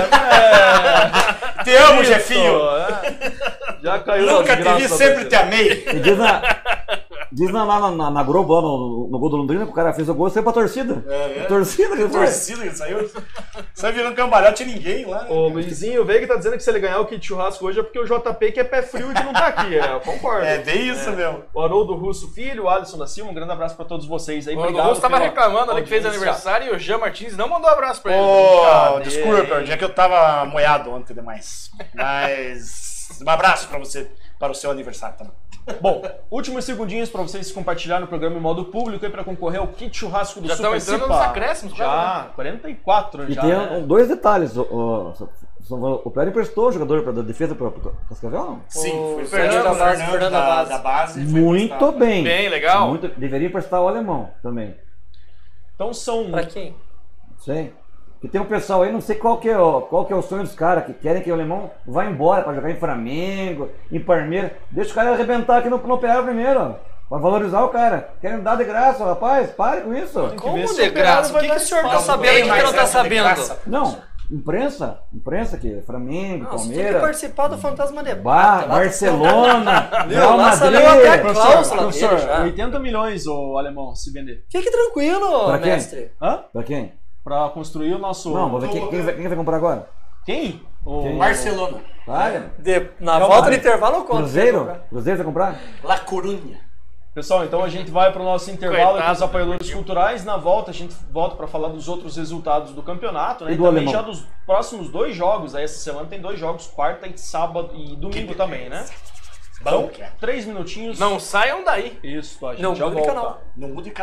É, Te amo, isso, Jefinho. é. Já caiu nas Nunca te graças vi, da sempre te torcida. amei. E diz lá na Globo, lá no gol do Londrina, que o cara fez o gol e saiu pra torcida. É. Torcida que foi. Torcida que saiu. Sai virando cambalhote ninguém lá. O Luizinho Veiga tá dizendo que se ele ganhar o kit churrasco hoje é porque o JP que é pé frio e que não tá aqui. É, eu concordo. É bem isso mesmo. O Haroldo Russo Filho, o Alisson da Silva, um grande abraço pra todos vocês aí. O Obrigado Augusto tava pela reclamando ali que fez audiência. aniversário e o Jean Martins não mandou abraço pra ele. Ô, Cadê? desculpa, o dia que eu tava moiado ontem demais. Mas um abraço pra você, para o seu aniversário também. Bom, últimos segundinhos para vocês compartilhar no programa em modo público aí para concorrer ao kit churrasco do Já Super estão entrando Cipa. nos acréscimos, Já, 44 E já. tem né? dois detalhes, O Operário emprestou o jogador da defesa para o Cascavel, não? Sim, foi o Fernando Fernando da da base. foi Muito emprestado. bem. Bem, legal. Deveria emprestar o alemão também. Então são... Pra quem? Sei. Porque tem um pessoal aí, não sei qual que é o sonho dos caras, que querem que o alemão vá embora para jogar em Flamengo, em Palmeiras. Deixa o cara arrebentar aqui no Operário primeiro. Pra valorizar o cara. Querem dar de graça, rapaz. Pare com isso. ver Como se de o graça? O Operário que, vai que o senhor dar tá espaço. sabendo Bem que mais não tá essa de sabendo? graça. Não, imprensa que Flamengo, Não, você tem que Palmeiras, participar do Fantasma Debate. Barcelona, Real lá você Madrid. leu até a Professor, cláusula dele professor, já. 80 milhões o alemão se vender. Fique tranquilo, Pra quem? mestre. Hã? Pra quem? Pra construir o nosso... Não, vamos ver quem vai comprar agora. Quem? O... Quem? Barcelona. Vai. Na Calma volta do aí. intervalo eu conto. Cruzeiro? Cruzeiro vai comprar? La Corunha. Pessoal, então a gente vai para o nosso intervalo Coitado com os do apoiadores Brasil. culturais. Na volta a gente volta para falar dos outros resultados do campeonato, né? E E do também alemão. já dos próximos 2 jogos. Aí essa semana tem 2 jogos, quarta e sábado e domingo também, né? Bom, Então, 3 minutinhos. Não saiam daí. Isso, a gente Não já muda de volta. canal. não muda de cada.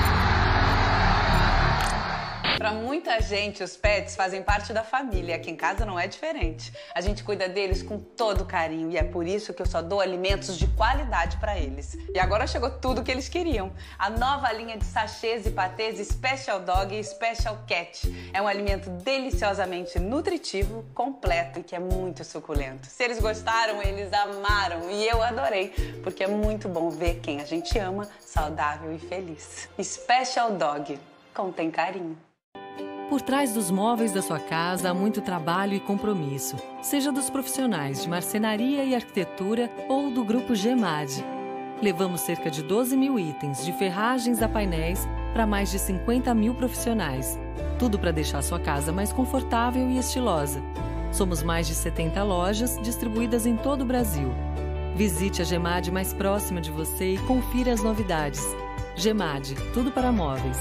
Para muita gente, os pets fazem parte da família. Aqui em casa não é diferente. A gente cuida deles com todo carinho e é por isso que eu só dou alimentos de qualidade para eles. E agora chegou tudo o que eles queriam. A nova linha de sachês e patês Special Dog e Special Cat. É um alimento deliciosamente nutritivo, completo e que é muito suculento. Se eles gostaram, eles amaram e eu adorei, porque é muito bom ver quem a gente ama saudável e feliz. Special Dog. Contém carinho. Por trás dos móveis da sua casa há muito trabalho e compromisso, seja dos profissionais de marcenaria e arquitetura ou do Grupo GEMAD. Levamos cerca de 12 mil itens, de ferragens a painéis, para mais de 50 mil profissionais. Tudo para deixar sua casa mais confortável e estilosa. Somos mais de 70 lojas distribuídas em todo o Brasil. Visite a GEMAD mais próxima de você e confira as novidades. GEMAD, tudo para móveis.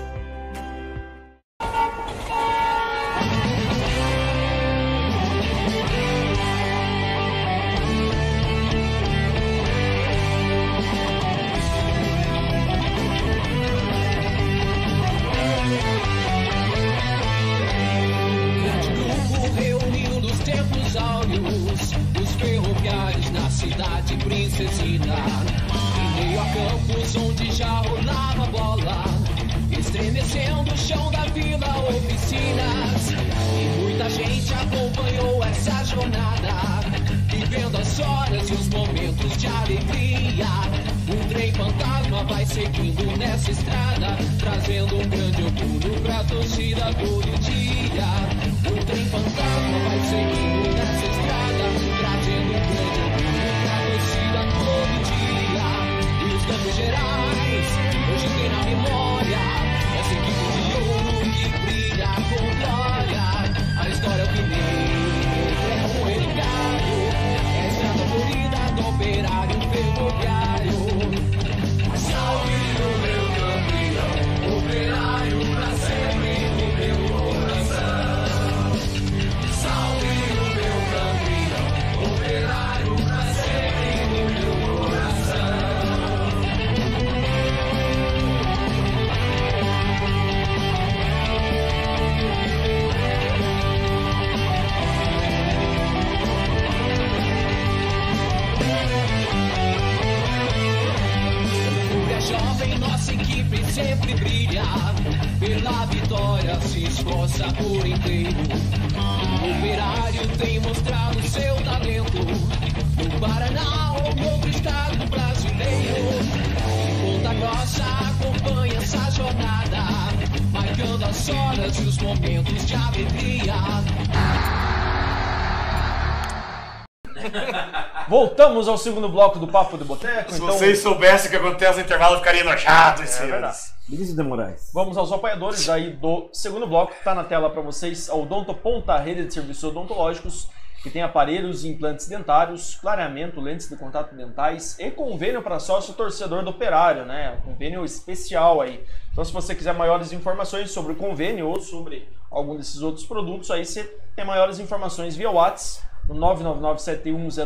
Reunindo os tempos áureos, os ferroviários na cidade princesina. Em meio a campos onde já rolava bola, estremecendo o chão da vila, oficinas. E muita gente acompanhou essa jornada, vivendo as horas e os momentos de alegria. Um trem fantasma vai seguindo nessa estrada, trazendo um grande orgulho pra torcida todo dia. Um trem fantasma vai seguindo nessa estrada, trazendo um grande orgulho pra torcida todo dia. E os Campos Gerais, hoje tem na memória essa equipe de ouro que brilha com glória. A história alvinegra é um relicário, é a estrada florida do operário ferroviário. Salve o meu campeão, operário pra sempre no meu coração. Salve o meu campeão, operário pra sempre no meu coração. Fúria jovem, nossa equipe sempre brilha, pela vitória se esforça por inteiro. O operário tem mostrado seu talento no Paraná ou no outro estado brasileiro. E Ponta Grossa acompanha essa jornada, marcando as horas e os momentos de alegria. Voltamos ao segundo bloco do Papo de Boteco. Se Então, vocês soubessem o que acontece no intervalo, ficariam enojados, senhores. Vinícius de Moraes. vamos aos apoiadores aí do segundo bloco. Tá na tela para vocês a Odonto Ponta, rede de serviços odontológicos, que tem aparelhos e implantes dentários, clareamento, lentes de contato dentais e convênio para sócio torcedor do Operário, né? Convênio especial aí. Então, se você quiser maiores informações sobre o convênio ou sobre algum desses outros produtos, aí você tem maiores informações via WhatsApp no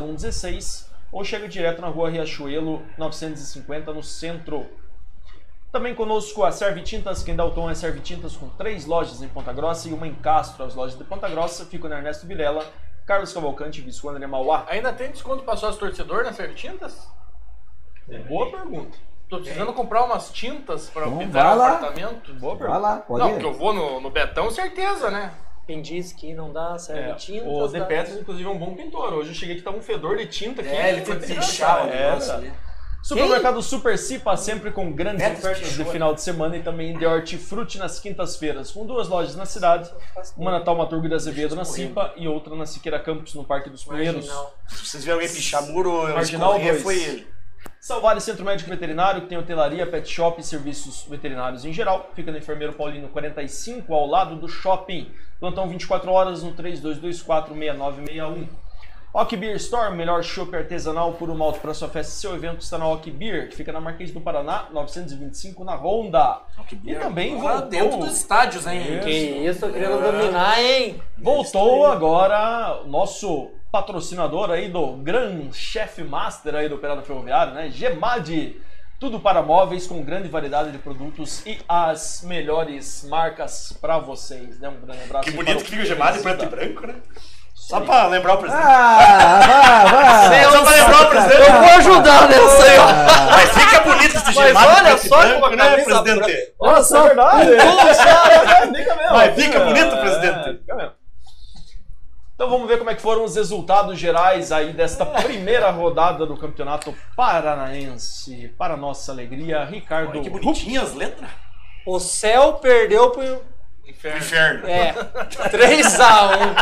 999710116 ou chega direto na rua Riachuelo 950 no centro. Também conosco a Servitintas, quem dá o tom é Servitintas, com 3 lojas em Ponta Grossa e uma em Castro. As lojas de Ponta Grossa ficam na Ernesto Vilela, Carlos Cavalcante e Visconde de Mauá. Ainda tem desconto para sócio torcedor na Servitintas? Boa pergunta. Tô precisando comprar umas tintas para Então, pintar vai o lá. apartamento. Boa Vai pergunta. lá, pode Não, ir. porque eu vou no Betão, certeza, né? Quem diz que não dá, serve tintas. O De dá- Petros, inclusive, é um bom pintor. Hoje eu cheguei aqui, tá um fedor de tinta aqui. É, ele tem que pichar o negócio ali. Supermercado Super Cipa, sempre com grandes ofertas de final de semana e também de hortifruti nas quintas-feiras, com 2 lojas na cidade, uma na Taumaturgo de Azevedo na Cipa e outra na Siqueira Campos, no Parque dos Pinheiros. Marginal. Se vocês verem alguém pichar muro, Marginal escorrer, 2. foi ele. Salvale Centro Médico Veterinário, que tem hotelaria, pet shop e serviços veterinários em geral. Fica no Enfermeiro Paulino 45, ao lado do shopping. Plantão 24 horas no 32246961. Ok Beer Store, melhor chopp artesanal puro malte para sua festa e seu evento está na Ok Beer, que fica na Marquês do Paraná, 925, na Ronda. E também Lá voltou, dentro dos estádios, hein? Que isso, eu querendo dominar, hein? voltou agora o nosso patrocinador aí do Gran Chef Master aí do Operário Ferroviário, né? Gemad. Tudo para móveis com grande variedade de produtos e as melhores marcas para vocês, né? Um grande abraço. Que aí bonito para que o fica o gemado em Pedro preto e Cida. branco, né? Só pra lembrar o presidente. Vai! Só pra lembrar o presidente. Eu vou ajudar nessa aí, ó. Mas fica bonito esse Mas gemado olha preto e só branco, como a né, camisa presidente? Nossa, é verdade! Fica mesmo. Mas fica bonito, presidente. Fica mesmo. Então vamos ver como é que foram os resultados gerais aí desta primeira rodada do Campeonato Paranaense. Para nossa alegria, Ricardo Olha que bonitinhas as letras. O céu perdeu pro... Inferno. É, 3x1.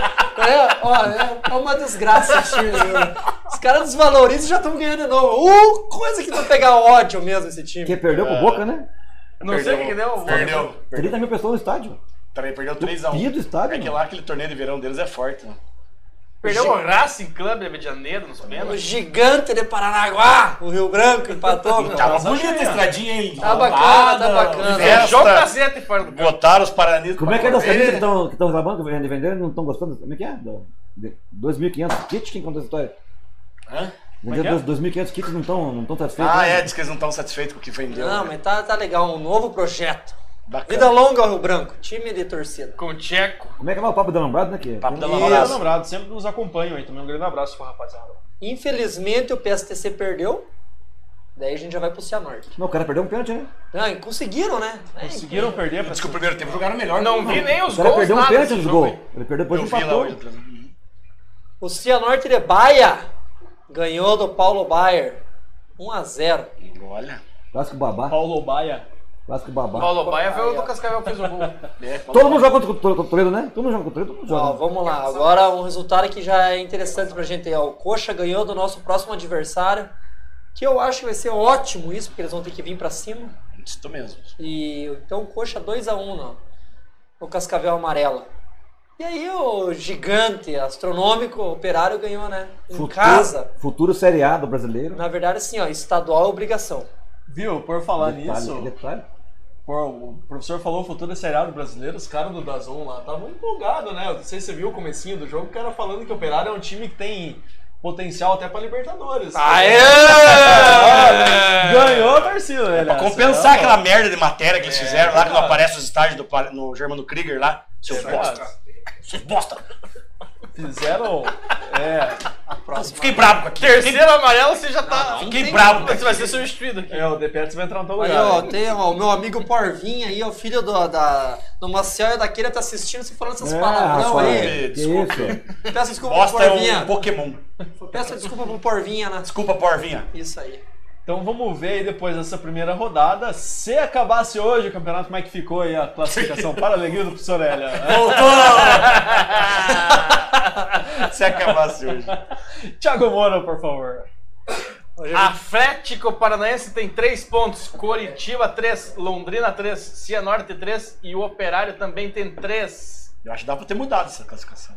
É uma desgraça esse time. Né? Os caras desvalorizam e já estão ganhando de novo. Coisa que vai pegar ódio mesmo esse time. Que perdeu pro Boca, né? Não sei o que deu. Perdeu. 30 mil pessoas no estádio. Peraí, perdeu Pia 3x1. do estádio, É que mano. lá aquele torneio de verão deles é forte, né? Perdeu o Racing Club de Rio de Janeiro, nos O pênaltis. gigante de Paranaguá, o Rio Branco, empatou. Meu. Tava bonita a estradinha, hein? Tá bacana, tá bacana. Festa. Fechou o cacete fora do campo. Botaram os paranitos. Como é que é das camisas que estão reclamando, que venderam, não estão gostando? Como é que é? 2.500 kits, quem conta essa história? Hã? Venderam 2.500 kits, não estão satisfeitos? Ah, né? é, diz que eles não estão satisfeitos com o que vendeu. Não, né? mas tá legal, um novo projeto. Bacana. Vida longa ao Rio Branco, time de torcida. Com o Tcheco. Como é que vai o papo da Lambrado, né? Que Papo da Isso. Lambrada. Lembrado, sempre nos acompanham aí também. Um grande abraço pra rapaziada. Infelizmente o PSTC perdeu, daí a gente já vai pro Cianorte. Não, o cara perdeu um pênalti, né? Ah, conseguiram, né? Conseguiram perder pra Diz que o primeiro tempo jogaram melhor. Não vi nem os O cara gols, perdeu um nada pênalti desse no jogo, gol. hein? Ele perdeu, depois Eu vi lá empatou. hoje. O Cianorte de Baia ganhou do Paulo Baier 1x0. Olha. Clássico babá. Paulo Baia. Clássico babá. Paulo Baia foi o do Cascavel que fez o gol. Todo mundo joga contra o Toledo, né? Todo mundo joga contra o Toledo, todo mundo Ó, joga. vamos lá, agora um resultado que já é interessante pra gente. Ó, o Coxa ganhou do nosso próximo adversário, que eu acho que vai ser ótimo isso, porque eles vão ter que vir pra cima. Isso mesmo. E então o Coxa 2x1 no Cascavel Amarela. E aí o gigante astronômico Operário ganhou, né? Em casa. Futuro Série A do brasileiro. Na verdade, assim, ó, estadual é obrigação. Viu, por falar nisso, Detalhe. pô, o professor falou o futuro seriado brasileiro, os caras do Dazon lá estavam empolgados, né? Eu não sei se você viu o comecinho do jogo, o cara falando que o Operário é um time que tem potencial até pra Libertadores. Aê! Ganhou a torcida, velho. Pra compensar aquela merda de matéria que eles fizeram lá, que não aparece os estádios no Germano Krieger lá. Seus bosta. Seus bosta. Fizeram. Fiquei bravo com aquilo. Terceiro amarelo, você já tá. Fiquei bravo com Você vai aquilo. ser substituído aqui. O De Petros vai entrar no teu Aí, lugar. ó, né? tem ó, o meu amigo Porvinha aí, ó, filho do Maciel e daquele tá assistindo você falando essas palavrão rapaz, aí. que Desculpa. isso? Peço desculpa pro Bosta é Porvinha. um Pokémon. Peço desculpa pro Porvinha, né? Desculpa, Porvinha. Isso aí. Então vamos ver aí depois dessa primeira rodada. Se acabasse hoje o campeonato, como é que ficou aí a classificação para a alegria do professor Hélia? Se acabasse hoje. Thiago Moura, por favor. Atlético Paranaense tem 3 pontos, Coritiba 3, Londrina 3, Cianorte 3 e o Operário também tem 3. Eu acho que dá pra ter mudado essa classificação.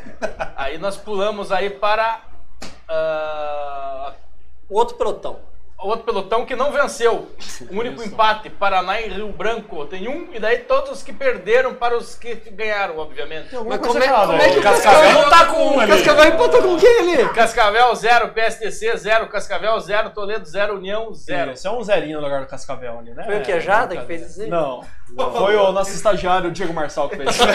Aí nós pulamos aí para O outro pelotão. outro pelotão que não venceu. O único empate, Paraná e Rio Branco. Tem um, e daí todos os que perderam para os que ganharam, obviamente. Mas como é que o Cascavel não tá com um ali. Cascavel empatou com quem ali? Cascavel 0, PSTC 0, Cascavel 0, Toledo 0, União 0. Esse é um zerinho no lugar do Cascavel ali, né? Foi o Quejada que fez isso aí? Não. Foi o nosso estagiário, o Diego Marçal, que fez.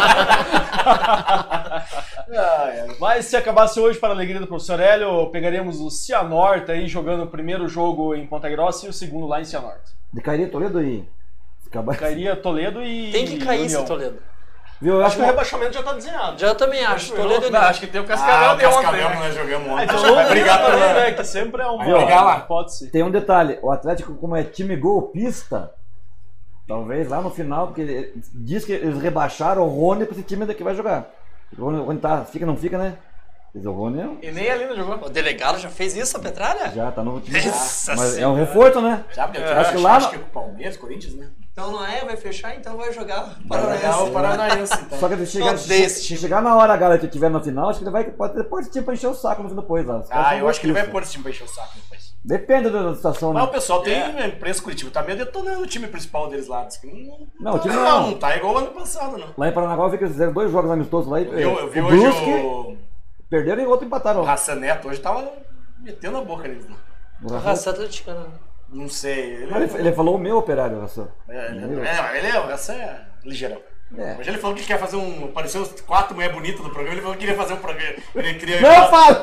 Mas se acabasse hoje, para a alegria do professor Hélio, pegaríamos o Cianorte aí jogando o primeiro jogo em Ponta Grossa e o segundo lá em Cianorte. De Cairia, Toledo e... Cairia Toledo e Tem que cair esse União. Toledo. Viu? Eu Acho que o rebaixamento já tá desenhado. Já também acho. Toledo e Não, acho que tem o Cascavel de ontem. Cascavel né? nós jogamos ontem. Então Vai brigar também, pela... né? Que sempre é uma brigar lá. hipótese. Tem um detalhe, o Atlético, como é time golpista, talvez lá no final, porque diz que eles rebaixaram o Rony para esse time que vai jogar. O Rony tá, fica, não fica, né? Mas o Rony E nem ali não jogou. O delegado já fez isso, a Petralha? já tá no time. Nossa Mas é Senhora. um reforço, né? Sabe, Acho que lá acho que o Palmeiras, Corinthians, né? Então não é, vai fechar, então vai jogar Vai jogar o Paranaense, então. Só que se chegar na hora a galera que estiver no final, acho que ele vai pode pôr esse time pra encher o saco no fim depois lá. Os caras são Eu acho que ele vai golpistas. pôr esse time pra encher o saco depois. Depende da situação, né? Mas o pessoal tem imprensa Curitiba, tá meio detonando o time principal deles lá. Diz que Não, o time não tá igual ano passado, não. Lá em Paranaguá eu vi que eles fizeram 2 jogos amistosos lá e Eu vi o hoje Brusque perderam e o outro empataram. o Raça Neto, hoje tava metendo a boca neles, né? O Raça- Raça atleticana. Não sei. Mas ele falou o meu operário, Raça. Mas ele é, essa é ligeirão. É. Hoje ele falou que quer fazer um. Apareceu 4 mulheres bonitas no programa, ele falou que queria fazer um programa. Ele queria. Não, fala!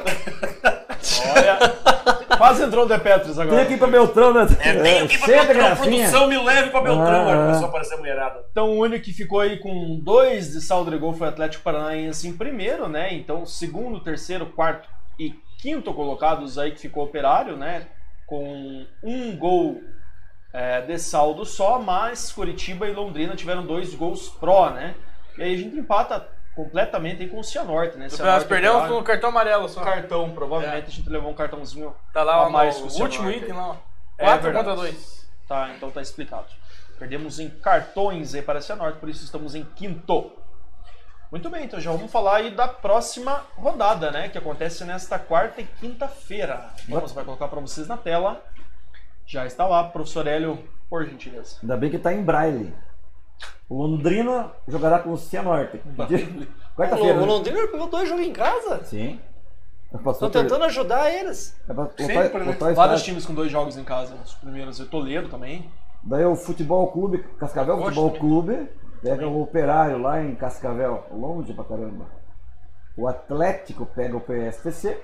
Olha, quase entrou o De Petros agora. Tem aqui pra Beltrão, né? Tenho que ir pra Senta, Beltrão, gracinha. produção me leve pra Beltrão. Aí Ah. começou a aparecer a mulherada. Então o único que ficou aí com 2 de saldo de gol foi o Atlético Paranaense em primeiro, né? Então segundo, terceiro, quarto e quinto colocados aí que ficou Operário, né? Com 1 gol de saldo só, mas Curitiba e Londrina tiveram 2 gols pró, né? E aí a gente empata completamente aí com o Cianorte, né? Nós Cianorte, perdemos Operário. com o cartão amarelo só. Cartão, provavelmente a gente levou um cartãozinho Tá lá a mais o que o último Cianorte. item lá. É 4 verdade. contra 2. Tá, então tá explicado. Perdemos em cartões aí para a Cianorte, por isso estamos em quinto. Muito bem, então já vamos falar aí da próxima rodada, né? Que acontece nesta quarta e quinta-feira. Vamos, vai colocar para vocês na tela. Já está lá, professor Hélio, por gentileza. Ainda bem que tá em braille. O Londrina jogará com o Cianorte. Quarta-feira. O né? Londrina pegou 2 jogos em casa. Sim. Estão tentando ajudar eles. Vários times com 2 jogos em casa. Os primeiros, o Toledo também. Daí o Futebol Clube, Cascavel Gosto Futebol também. Clube, pega o Operário lá em Cascavel, longe pra caramba. O Atlético pega o PSTC.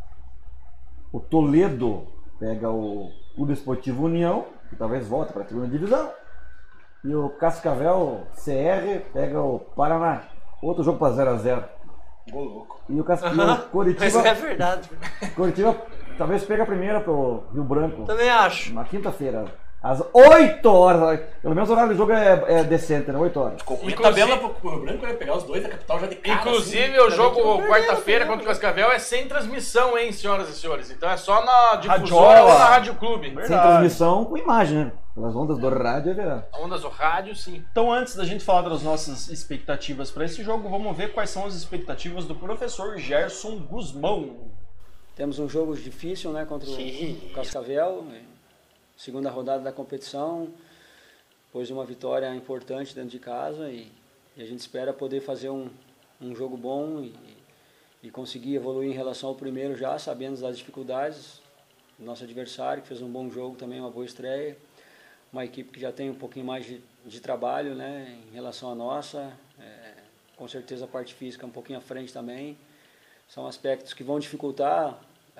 O Toledo pega o Clube Esportivo União, que talvez volte para a segunda divisão. E o Cascavel CR pega o Paraná. Outro jogo para 0x0. Ô, louco. E o Mas Coritiba, é verdade. Coritiba talvez pega a primeira pro Rio Branco. Também acho. Na quinta-feira, às 8 horas. Pelo menos o horário do jogo é decente, né? 8 horas. Ficou ruim a Inclusive- tabela pro Rio Branco, ia pegar os dois da capital já de cara. Inclusive, assim. o jogo perdendo, quarta-feira perdendo. contra o Cascavel é sem transmissão, hein, senhoras e senhores. Então é só na difusora Radiola. ou na Rádio Clube. Sem Verdade. transmissão com imagem, né? Pelas ondas do rádio, é verdade. Ondas do rádio, sim. Então, antes da gente falar das nossas expectativas para esse jogo, vamos ver quais são as expectativas do professor Gerson Guzmão. Temos um jogo difícil, né, contra o Cascavel, segunda rodada da competição, depois de uma vitória importante dentro de casa e a gente espera poder fazer um jogo bom e conseguir evoluir em relação ao primeiro já, sabendo das dificuldades. Nosso adversário que fez um bom jogo também, uma boa estreia, uma equipe que já tem um pouquinho mais de trabalho, né, em relação à nossa, com certeza a parte física um pouquinho à frente também. São aspectos que vão dificultar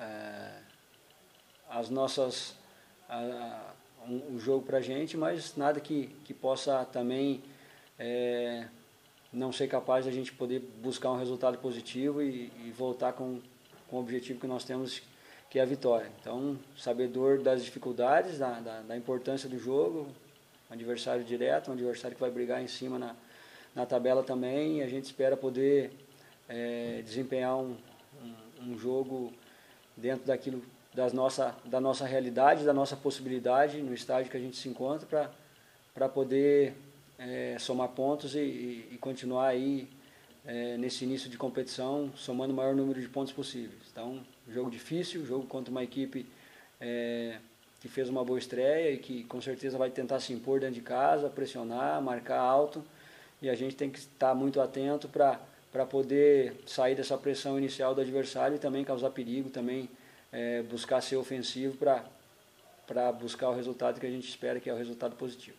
o jogo para a gente, mas nada que possa também não ser capaz de a gente poder buscar um resultado positivo e voltar com o objetivo que nós temos, que é a vitória. Então, sabedor das dificuldades, da importância do jogo, um adversário direto, um adversário que vai brigar em cima na tabela também, e a gente espera poder desempenhar um jogo dentro daquilo da nossa realidade, da nossa possibilidade no estágio que a gente se encontra para poder somar pontos e continuar aí nesse início de competição somando o maior número de pontos possíveis. Então, jogo difícil, jogo contra uma equipe que fez uma boa estreia e que com certeza vai tentar se impor dentro de casa, pressionar, marcar alto, e a gente tem que estar muito atento para poder sair dessa pressão inicial do adversário e também causar perigo, também buscar ser ofensivo para buscar o resultado que a gente espera, que é o resultado positivo.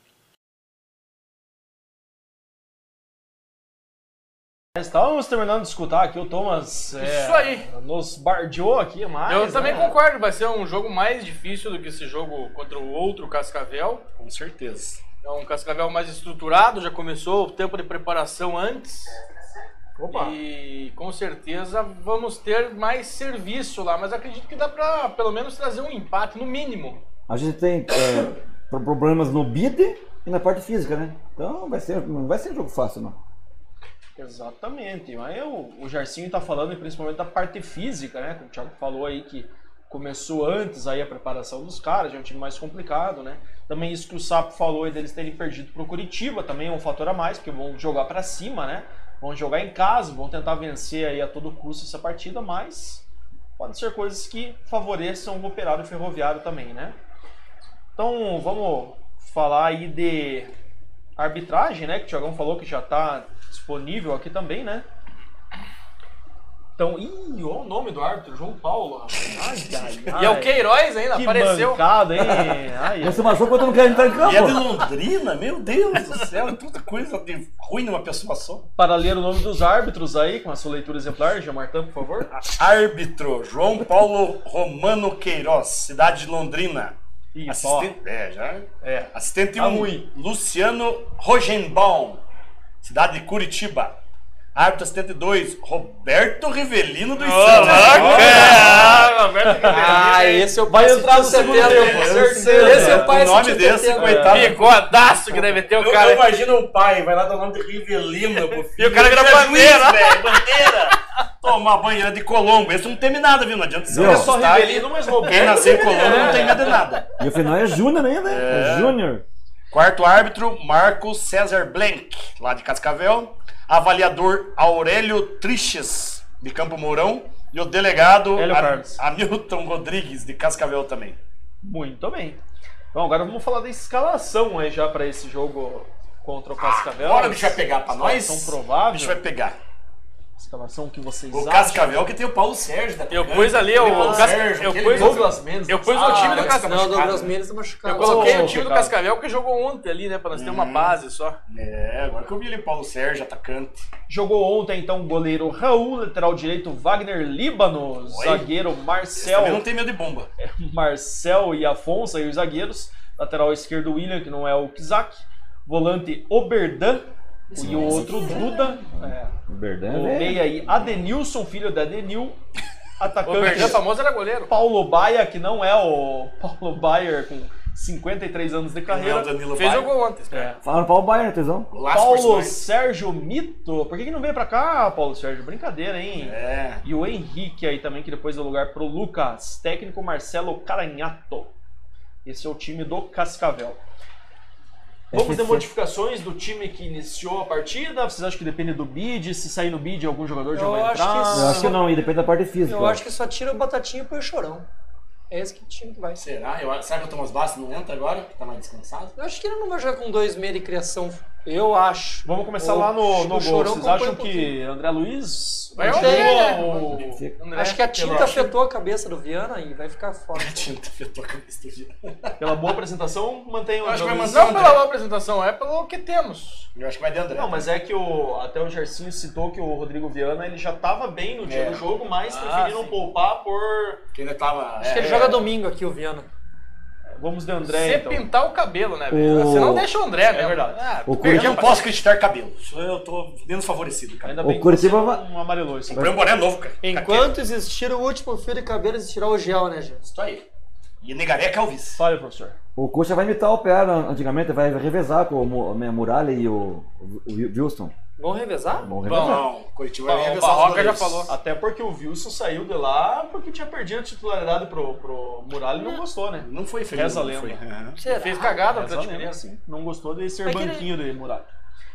Estávamos terminando de escutar aqui o Thomas. Isso aí. Nos bardeou aqui mais. Eu também concordo, vai ser um jogo mais difícil do que esse jogo contra o outro Cascavel. Com certeza. É um Cascavel mais estruturado, já começou o tempo de preparação antes. Opa. E com certeza vamos ter mais serviço lá, mas acredito que dá pra pelo menos trazer um empate, no mínimo. A gente tem problemas no bid e na parte física, né? Então não vai ser um jogo fácil, não. Exatamente, mas o Jarcinho tá falando principalmente da parte física, né? Como o Thiago falou aí, que começou antes aí a preparação dos caras, já é um time mais complicado, né? Também isso que o Sapo falou aí deles terem perdido pro Curitiba, também é um fator a mais, porque vão jogar pra cima, né? Vão jogar em casa, vão tentar vencer aí a todo custo essa partida, mas podem ser coisas que favoreçam o Operário Ferroviário também, né? Então vamos falar aí de arbitragem, né? Que o Thiagão falou que já tá disponível aqui também, né? Então, olha o nome do árbitro, João Paulo. E é o Queiroz ainda, que apareceu. Mancada, hein? Você machucou quando não quer entrar em campo. E é de Londrina, meu Deus do céu, é tanta coisa de ruim numa pessoa só. Para ler o nome dos árbitros aí, com a sua leitura exemplar, Jamartã, por favor. Árbitro, João Paulo Romano Queiroz, cidade de Londrina. Isso, Assistente, Assistente Tá 1, ruim. Luciano Rogenbaum, cidade de Curitiba. Árbitro assistente 2, Roberto Rivelino dos Santos. Esse é o Vai pai entrar no segundo tempo, certeza. Esse é o pai O nome desse, coitado. Bigode que deve ter o cara. Eu imagino o pai, vai lá dar o nome de Rivelino pro filho. E o cara vira bandeira. Bandeira. Tomar banheira de Colombo. Esse não teme nada, viu? Não adianta você Não. É só assustar. Rivelino, mas Roberto. Quem nasceu em Colombo não tem medo de nada. E o final é Júnior ainda, né? É Júnior. Quarto árbitro, Marcos César Blank, lá de Cascavel. Avaliador Aurélio Triches, de Campo Mourão. E o delegado Hélio Carlos. Hamilton Rodrigues, de Cascavel também. Muito bem. Então agora vamos falar da escalação aí já para esse jogo contra o Cascavel. Agora o bicho vai pegar pra nós. Escalação O provável. bicho vai pegar. Escalação que vocês O acham. Cascavel que tem o Paulo Sérgio da Eu pus ali o Sérgio, Douglas Mendes. Eu pus o time do Cascavel. Não, o Douglas Mendes tá machucado. Eu coloquei Ô, o time do cara. Cascavel que jogou ontem ali, né? Pra nós ter uma base só. Agora que eu vi ele, Paulo Sérgio, atacante. Jogou ontem então o goleiro Raul, lateral direito Wagner Líbano, Oi. zagueiro Esse Marcel. também não tem medo de bomba. Marcel e Afonso aí os zagueiros. Lateral esquerdo William, que não é o Kizak. Volante Oberdan e o outro Duda. O Berdan, O meia aí Adenilson, filho da Adenil. O Atacante Berdan famoso era goleiro. Paulo Baia, que não é o Paulo Baier com 53 anos de Não, carreira. Danilo Fez Baia. o gol ontem. É. Falaram Paulo Baier, tesão. Golaço, Paulo personagem. Sérgio Mito. Por que não veio pra cá, Paulo Sérgio? Brincadeira, hein? É. E o Henrique aí também, que depois deu lugar pro Lucas. Técnico Marcelo Caranhato. Esse é o time do Cascavel. Vamos ter modificações do time que iniciou a partida? Vocês acham que depende do bid? Se sair no bid, algum jogador já Eu vai acho entrar? que Eu acho que não, e depende da parte física. Eu acho que só tira o Batatinha pro Chorão. É esse que time que vai ser. Será que o Thomas Bastos não entra agora? Que tá mais descansado? Eu acho que ele não vai jogar com 2 meios de criação. Eu acho. Vamos começar O- lá no o gol. Chorão Vocês compõe acham um pouquinho. que André Luiz Vai continua André, ou- André Acho que a tinta pela- afetou a cabeça do Viana e vai ficar fora. Tinta afetou a cabeça do dia. Pela boa apresentação, mantém o Eu acho André que vai Luiz. manter Não pela boa apresentação, é pelo que temos. Eu acho que vai de André. Não, mas é que até o Gersinho citou que o Rodrigo Viana ele já estava bem no dia do jogo, mas preferiram sim. poupar por... Porque ainda tava... Acho que ele joga domingo aqui, o Viana. Vamos de Você André, então. pintar o cabelo, né, velho? Você não deixa o André, né? É verdade. O Eu não Curitiba, posso criticar cabelo. Isso eu tô menos favorecido, cara. Ainda O bem que Curitiba você vai- não amarelou isso. Comprei um boné novo, cara. Enquanto existir o último fio de cabelo, existirá o gel, né, gente? Isso aí. E Negaré Calvis. Fale, professor. o Coxa vai imitar o Operário antigamente, vai revezar com o Muralha e o Wilson. Vão revezar? Vão revezar. Não, Curitiba Bom, vai o revezar os Barroca já goleiros. falou. Até porque o Wilson saiu de lá porque tinha perdido a titularidade pro Muralha e não gostou, né? Não foi feliz. Reza a não lenda. foi. Aham. Será? Fez cagada no Reza a Atlético lenda, Mineiro. sim. Não gostou de ser É que ele- banquinho de Muralha.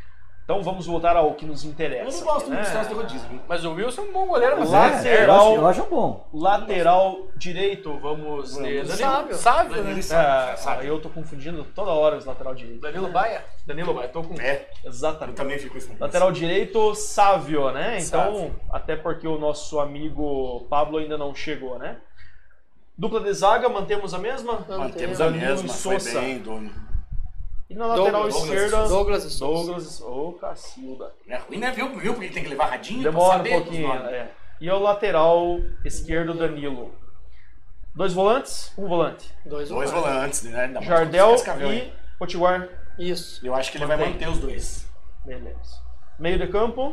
Então vamos voltar ao que nos interessa. Eu não gosto aqui, muito né? de história de rodízio, viu? Mas o Wilson é um bom goleiro, mas Eu acho bom. Lateral direito, vamos ter. Sávio, né? Eu tô confundindo toda hora os lateral direito. Danilo Baia? Danilo Baia, tô com. Eu Exatamente. também fico assim. Lateral direito, Sávio, né? Então, Sávio. até porque o nosso amigo Pablo ainda não chegou, né? Dupla de zaga, mantemos a mesma? Mantemos a Danilo e mesma, foi Sousa. bem, Dono. E na lateral esquerda, Douglas e Sousa. Ô, Cacilda. É ruim, né? Viu porque tem que levar radinho pra Demora um saber pouquinho, os nomes. é. E ao lateral esquerdo, Danilo. 2 volantes, 1 volante. Dois volantes, né? Ainda mais Jardel Cascavel, e hein? Potiguar. Isso. Eu acho que ele vai Mantém. manter os dois. Beleza. Meio de campo,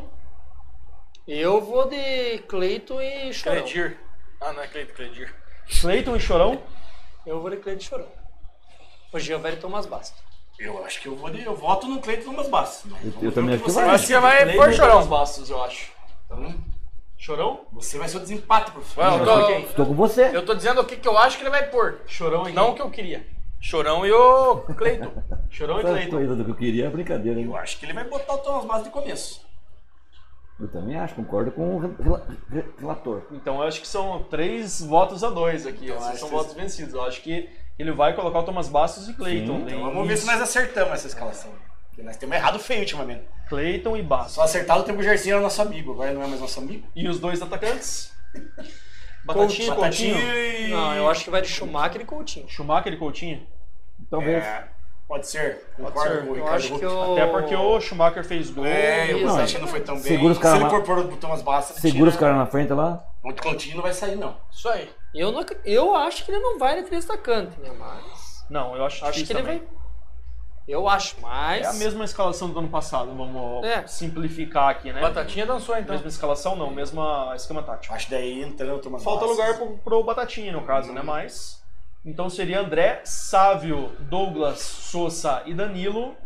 Eu vou de Cleiton e Chorão. Cledir. Ah, não é Cledir. Cleiton e Chorão. Eu vou de Cleiton e Chorão. O Gilberto Thomas Bastos. Eu acho que eu voto no Cleiton Thomas Bastos. Eu também acho que Eu vai. acho que vai Cleiton por e Chorão. Thomas Bastos, eu acho. Então, Chorão? você vai ser o desempate, professor. Well, Estou com você. eu tô dizendo o que eu acho que ele vai pôr. Chorão e Não o que eu queria. Chorão e o Cleiton. Chorão e Essa Cleiton. coisa do que eu queria é brincadeira, hein? Eu acho que ele vai botar o Thomas Bastos de começo. Eu também acho, concordo com o relator. Então eu acho que são 3 votos a 2 aqui. Então, Esses acho são que votos vencidos. Eu acho que ele vai colocar o Thomas Bastos e Cleiton. Sim. Então vamos ver se nós acertamos essa escalação. Porque nós temos errado feio ultimamente. Cleiton e Bastos. Só acertado o tempo o Gersinho era nosso amigo, agora não é mais nosso amigo. E os 2 atacantes? Batatinha e Batatinha Coutinho. e... Não, eu acho que vai de Schumacher e Coutinho. Schumacher e Coutinho. Talvez. Pode ser. Pode Concordo ser. com o Eu Ricardo acho que Huck. o... Até porque o Schumacher fez gol. É, o Isso. Batatinha não foi tão bem. Segura os Se caras ele lá. for pôr o Thomas Bastos, ele Segura os tira. caras na frente lá. O Coutinho não vai sair, não. Isso aí. Eu acho que ele não vai de 3 atacantes, né? Mas... Não, eu acho Acho que difícil ele também. vai... Eu acho, mas... É a mesma escalação do ano passado, vamos É. simplificar aqui, né? Batatinha dançou então. Mesma escalação não, mesma esquema tático. Acho que daí entrando o Thomas Falta Bastos. lugar pro Batatinha, no caso, né? Mas. Então seria André, Sávio, Douglas, Sousa e Danilo,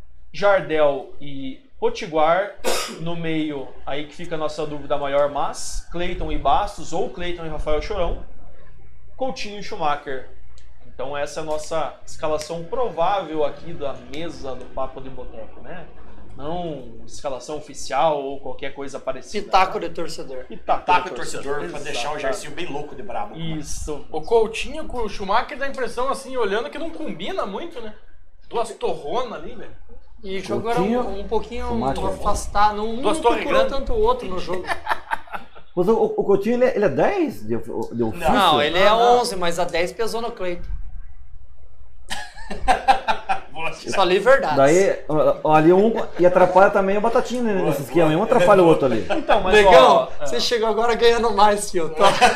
Jardel e Potiguar. No meio, aí que fica a nossa dúvida maior, mas Cleiton e Bastos, ou Cleiton e Rafael Chorão, Coutinho e Schumacher. Então essa é a nossa escalação provável aqui da mesa do Papo de Boteco, né? Não escalação oficial ou qualquer coisa parecida. Pitaco de torcedor. Taco e torcedor pra Exato. deixar o Gersinho bem louco de brabo. Isso. O Coutinho com o Schumacher dá a impressão, assim, olhando que não combina muito, né? 2 torronas ali, velho. E jogaram Coutinho, um pouquinho Schumacher. afastado. Não Duas não torres procurou grandes. tanto o outro no jogo. Mas o Coutinho, ele é 10 de ofício? Não, ele é 11, mas a 10 pesou no Cleiton. Só li verdade. Daí, ali um e atrapalha também o Batatinha nesse esquema. Um atrapalha o outro ali. Então, mas Negão, ó, você chegou agora ganhando mais, filho.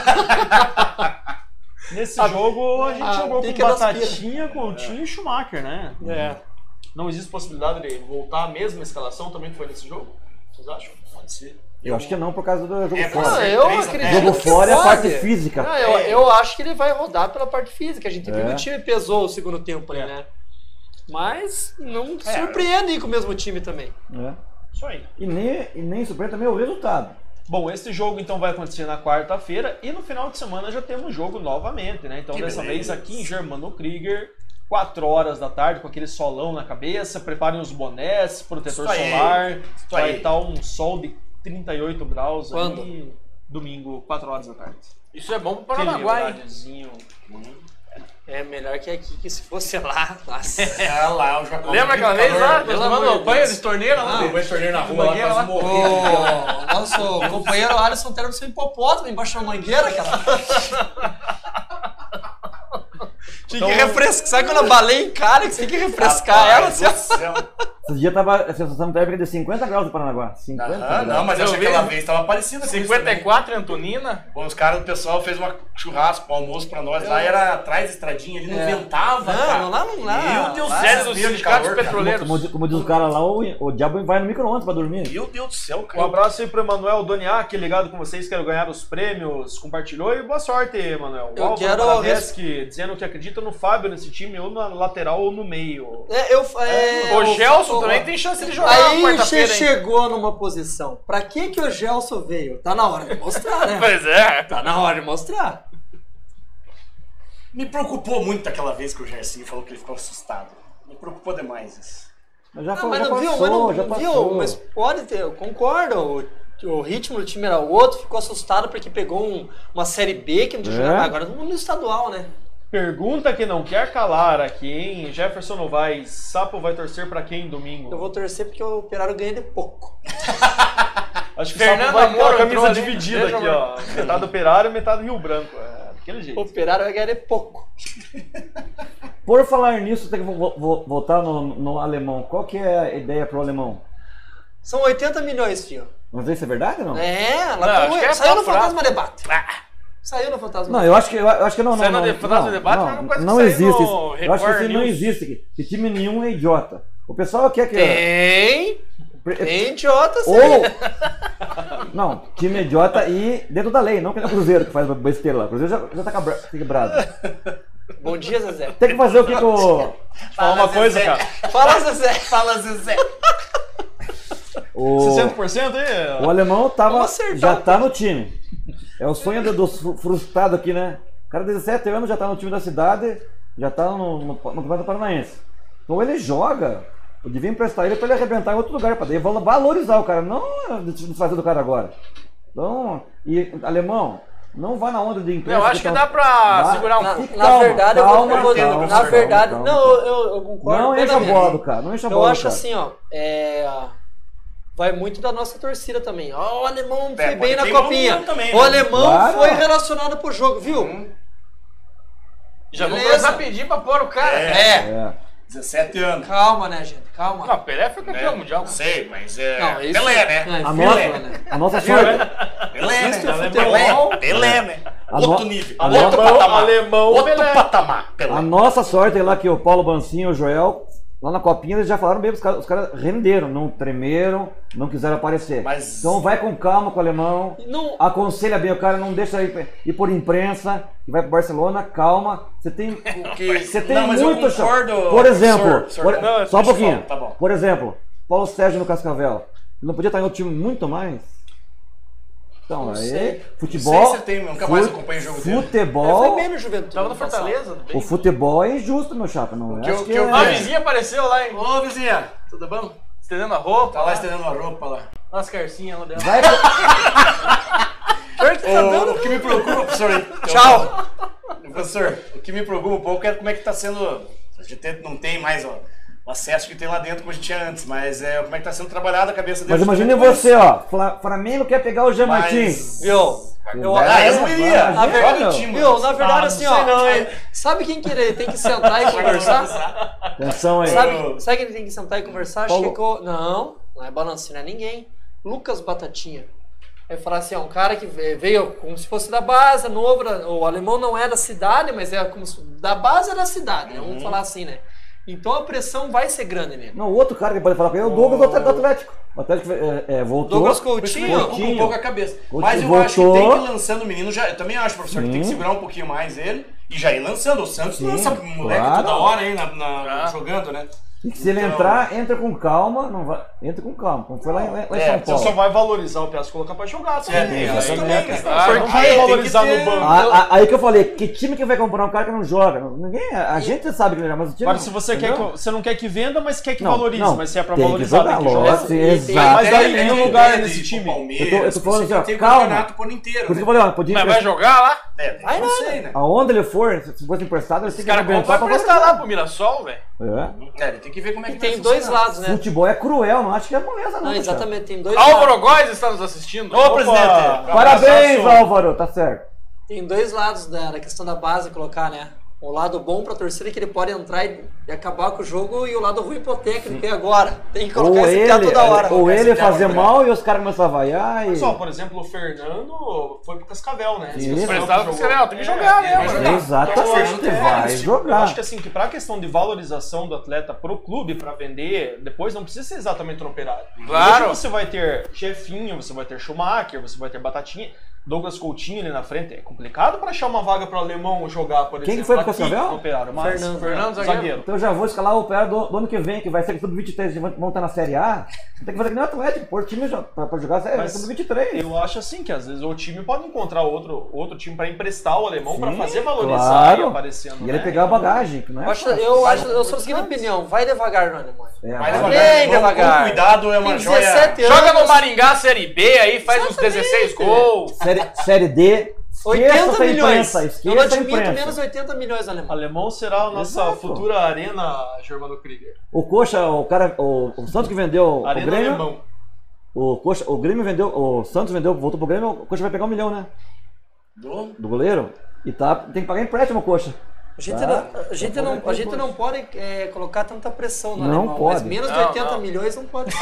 Tá? nesse jogo a gente jogou com pica das Batatinha, Coutinho e Schumacher, né? É. Não existe possibilidade de voltar à mesma escalação também que foi nesse jogo? Vocês acham? Pode ser. Eu acho que não, por causa do jogo É, fora. Não, ser eu 3 acredito Jogo que fora é a pode. parte física. Não, eu acho que ele vai rodar pela parte física. A gente viu É. que o time pesou o segundo tempo ali, É. né? Mas não surpreende ir com o mesmo time também. É. Isso aí. E nem surpreende também o resultado. Bom, esse jogo então vai acontecer na quarta-feira e no final de semana já temos jogo novamente, né? Então Que dessa vez beleza. aqui em Germano Krieger, 4 horas da tarde, com aquele solão na cabeça, preparem os bonés, protetor Isso aí. solar, Isso vai aí. estar um sol de 38 graus Quando? aí, domingo, 4 horas da tarde. Isso é bom pro Aquele Paranaguá, hein? horáriozinho. É melhor que aqui, que se fosse lá. Nossa. É lá, o Jacob. Lembra aquela vez lá? Nós Pelo tomando amor de banho Deus. de torneira lá? Ah, Vai torneio na rua lá, Mangueira quase lá. morrer. O nosso companheiro Alisson Termo sem hipopótamo embaixo da mangueira, cara. Tinha que refrescar. Sabe quando a baleia encara que você tem que refrescar ela? Rapaz Assim, do céu. Esse dia tava a sensação térmica de 50 graus no Paranaguá. 50 Ah, graus. não, mas eu achei que vi. aquela vez tava parecida com isso também. 54 em Antonina. Bom, os caras do pessoal fez uma churrasco, um almoço pra nós. Lá era atrás da estradinha, ele não ventava, cara. não, lá não dá. Meu Deus do Lá- céu. Sério dos Dia de sindicatos calor, cara. petroleiros. Como diz o cara lá, o diabo vai no micro-ondas pra dormir. Meu Deus do céu, Um cara. abraço aí pro Emanuel Doniak, ligado com vocês, quero ganhar os prêmios, compartilhou e boa sorte, Emanuel. Eu Álvaro quero Baraveschi, dizendo que acredita no Fábio nesse time, ou na lateral ou no meio. O Gelson também tem chance de jogar na Aí você quarta-feira, hein? chegou numa posição. Pra que o Gelson veio? Tá na hora de mostrar, né? Pois é. Tá na hora de mostrar. Me preocupou muito aquela vez que o Gersinho falou que ele ficou assustado. Me preocupou demais isso. Já Mas não viu, mas pode ter, eu concordo. O ritmo do time era outro, ficou assustado porque pegou uma Série B que não tinha jogado agora no estadual, né? Pergunta que não quer calar aqui, hein? Jefferson Novaes, Sapo vai torcer pra quem domingo? Eu vou torcer porque o Operário ganha de pouco. Acho que o Sapo vai ter a camisa dividida aqui, ó. Metade Operário e metade Rio Branco. Daquele jeito. O Operário vai ganhar de pouco. Por falar nisso, tem que voltar no alemão. Qual que é a ideia pro alemão? São 80 milhões, filho. Mas isso é verdade ou não? Saiu no Fantasma Debate. Saiu no Fantasma Debate. Não, eu acho que não. Saiu no Fantasma Debate, mas não pode não sair existe. no Eu acho que Record não News. existe. Que time nenhum é idiota. O pessoal quer que... Tem idiota, sim. Não, time idiota e dentro da lei, não que é o Cruzeiro que faz besteira lá. O Cruzeiro já tá quebrado. Bom dia, Zezé. Tem que fazer o que tu... Fala uma coisa, cara. Fala, Zezé. Fala, Zezé. 60% aí? O alemão já tá no time. É o sonho dos frustrados aqui, né? O cara de 17 anos já tá no time da cidade, já tá no Campeonato Paranaense. Então ele joga, eu devia emprestar ele pra ele arrebentar em outro lugar, pra daí valorizar o cara, não desfazer do cara agora. Então, e alemão, não vá na onda de empresa. Eu acho que dá pra segurar um pouco. Na verdade, eu vou calma. eu concordo. Não enche a bola do cara, não enche a bola. Eu acho assim, ó, vai muito da nossa torcida também. Ó, o alemão foi bem na copinha. Também, o alemão foi relacionado pro jogo, viu? Já vou começar a pedir pra pôr o cara. 17 anos. Calma, né, gente? Calma. Não, Pelé foi campeão mundial. Sei, mas Não, isso Pelé, né? A nossa sorte... Pelé, né? Outro nível. Alemão, patamar. A nossa sorte é lá que o Paulo Bancinho e o Joel, lá na copinha, eles já falaram bem, os caras renderam, não tremeram, não quiseram aparecer. Então vai com calma com o alemão, aconselha bem o cara, não deixa ir por imprensa, que vai pro Barcelona, calma. Você tem muito chance. Por exemplo, só um pouquinho. Tá bom. Por exemplo, Paulo Sérgio no Cascavel. Ele não podia estar em outro time muito mais? Então, aí, futebol. Não sei se tem, nunca mais acompanho o jogo dele. Futebol. Foi bem no Juventude. Tava no Fortaleza. O futebol é injusto, meu chapa. Não é? A vizinha apareceu lá, hein? Ô, vizinha, tudo bom? Estendendo a roupa. Tá lá estendendo a roupa lá. Olha as carcinhas lá dentro. O que me preocupa, professor. Tchau. Professor, o que me preocupa um pouco é como é que tá sendo. A gente não tem mais o acesso que tem lá dentro como a gente tinha antes, mas como é que tá sendo trabalhada a cabeça dele. Mas imagine você, ó. Flamengo quer pegar o Jean Martins. Viu? Eu não iria. Na verdade, assim, ó. Sabe quem tem que sentar e conversar? Atenção aí. Sabe quem tem que sentar e conversar? Chegou. Não é Balancinho, não é ninguém. Lucas Batatinha. Aí falar assim, ó, um cara que veio como se fosse da base, novo, o alemão não é da cidade, mas é como se da base é da cidade, né? Vamos falar assim, né? Então a pressão vai ser grande nele. Não, o outro cara que pode falar com ele é o Douglas do Atlético. O Atlético voltou. Douglas Coutinho. Ocupa um pouco a cabeça. Mas eu acho que tem que ir lançando o menino. Eu também acho, professor, que tem que segurar um pouquinho mais ele e já ir lançando. O Santos lança moleque toda hora aí jogando, né? E que se ele entrar, entra com calma, não vai, entra com calma, como foi lá em São Paulo. Você só vai valorizar o Piazza colocar pra jogar. Não vai valorizar no banco. Aí que eu falei, que time que vai comprar um cara que não joga? Ninguém, a gente sabe que não joga, mas o time Agora, se você não quer que venda, mas quer que valorize. Mas se é pra valorizar, tem que jogar. Exato. Mas aí tem um lugar nesse time. Eu tô falando assim, ó, tem calma. campeonato por inteiro. Por isso que eu falei, ó, podia Mas vai jogar lá? Vai não sei, né? Aonde ele for, se fosse emprestado, ele tem Os que caras vão arrebentar pra prestar lá pro Mirassol, velho. Ele tem que ver como é que tem dois lados, né? Futebol é cruel, não acho que é moleza, não. Não, exatamente, tem dois lados. Álvaro Góes está nos assistindo. Ô, presidente! Parabéns, Álvaro, tá certo. Tem dois lados da questão da base colocar, né? O lado bom pra torcida é que ele pode entrar e acabar com o jogo, e o lado ruim pro técnico, e agora? Tem que colocar esse cara toda hora. Ou ele fazer mal e os caras começam a vaiar. Mas só, por exemplo, o Fernando foi pro Cascavel, né? Prestava pro Cascavel, tem que jogar, né? Exatamente, vai jogar. Eu acho que assim, que pra questão de valorização do atleta pro clube, pra vender, depois não precisa ser exatamente no Operário. Claro. Hoje você vai ter Jefinho, você vai ter Schumacher, você vai ter Batatinha. Douglas Coutinho ali na frente. É complicado para achar uma vaga para o Alemão jogar, por exemplo. Quem que foi pro aqui Cascavel? no Operário? Fernando zagueiro. Então eu já vou escalar o Operário do ano que vem, que vai ser sub-23, vão estar na Série A. Tem que fazer que nem o Atlético, pôr time pra jogar sub-23. Eu acho assim que às vezes o time pode encontrar outro time para emprestar o Alemão, para fazer valorizar claro. e aparecendo. E ele pegar a bagagem, que não é? Eu sou da seguinte opinião, vai devagar no Alemanha. Vai devagar. Com cuidado, é uma joia. 17 anos. Joga no Maringá Série B aí, faz uns 16 gols. Série D. 80 milhões. Eu Esqueça admito menos 80 milhões, Alemão. Alemão será a nossa futura arena, Germano Krieger. O Coxa, o Santos que vendeu Arena o Grêmio. Alemão. O Grêmio vendeu, o Santos vendeu, voltou pro Grêmio, o Coxa vai pegar 1 milhão, né? Do goleiro. E tem que pagar empréstimo, o Coxa. A gente não pode colocar tanta pressão no Não Alemão, pode. mas menos de 80 milhões não pode.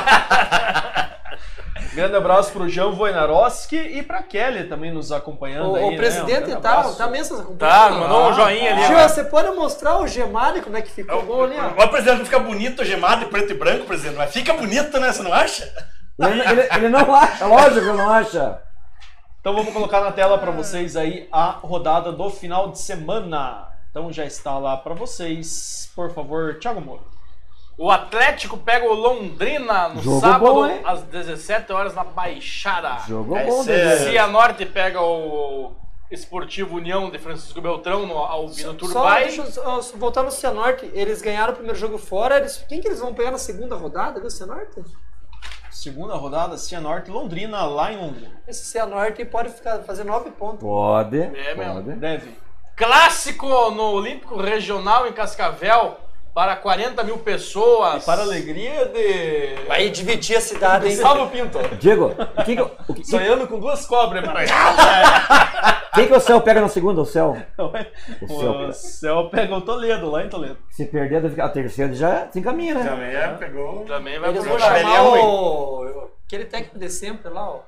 Grande abraço pro Jean Wojnarowski e pra Kelly também nos acompanhando aí, O presidente né? tá mesmo nos acompanhando. Tá, mandou um joinha ali. Gil, você pode mostrar o Gemari como é que ficou o gol ali? Ó. Mas, presidente, não fica bonito gemado de preto e branco, presidente. Mas fica bonito, né? Você não acha? Ele não acha, lógico que ele não acha. Então vamos colocar na tela para vocês aí a rodada do final de semana. Então já está lá para vocês. Por favor, Thiago Moro. O Atlético pega o Londrina no Jogo sábado, bom, hein? às 17 horas na Baixada. Jogou bom, Dedé. Cianorte pega o Esportivo União de Francisco Beltrão no Albino Turbay. Voltar no Cianorte, eles ganharam o primeiro jogo fora. Quem que eles vão pegar na segunda rodada do Cianorte? Segunda rodada, Cianorte, Londrina, lá em Londrina. Esse Cianorte pode fazer 9 pontos. Pode. Mesmo. Deve. Clássico no Olímpico Regional em Cascavel para 40 mil pessoas. E para a alegria de... Vai dividir a cidade, hein? Salve o Pinto. Diego, Sonhando com 2 cobras, mano. quem que o Céu pega na segunda? O Céu? O Céu pega o Toledo, lá em Toledo. Se perder a terceira já se encaminha, né? Também pegou. Também vai Eles pro vão chamar aquele técnico de sempre lá, ó.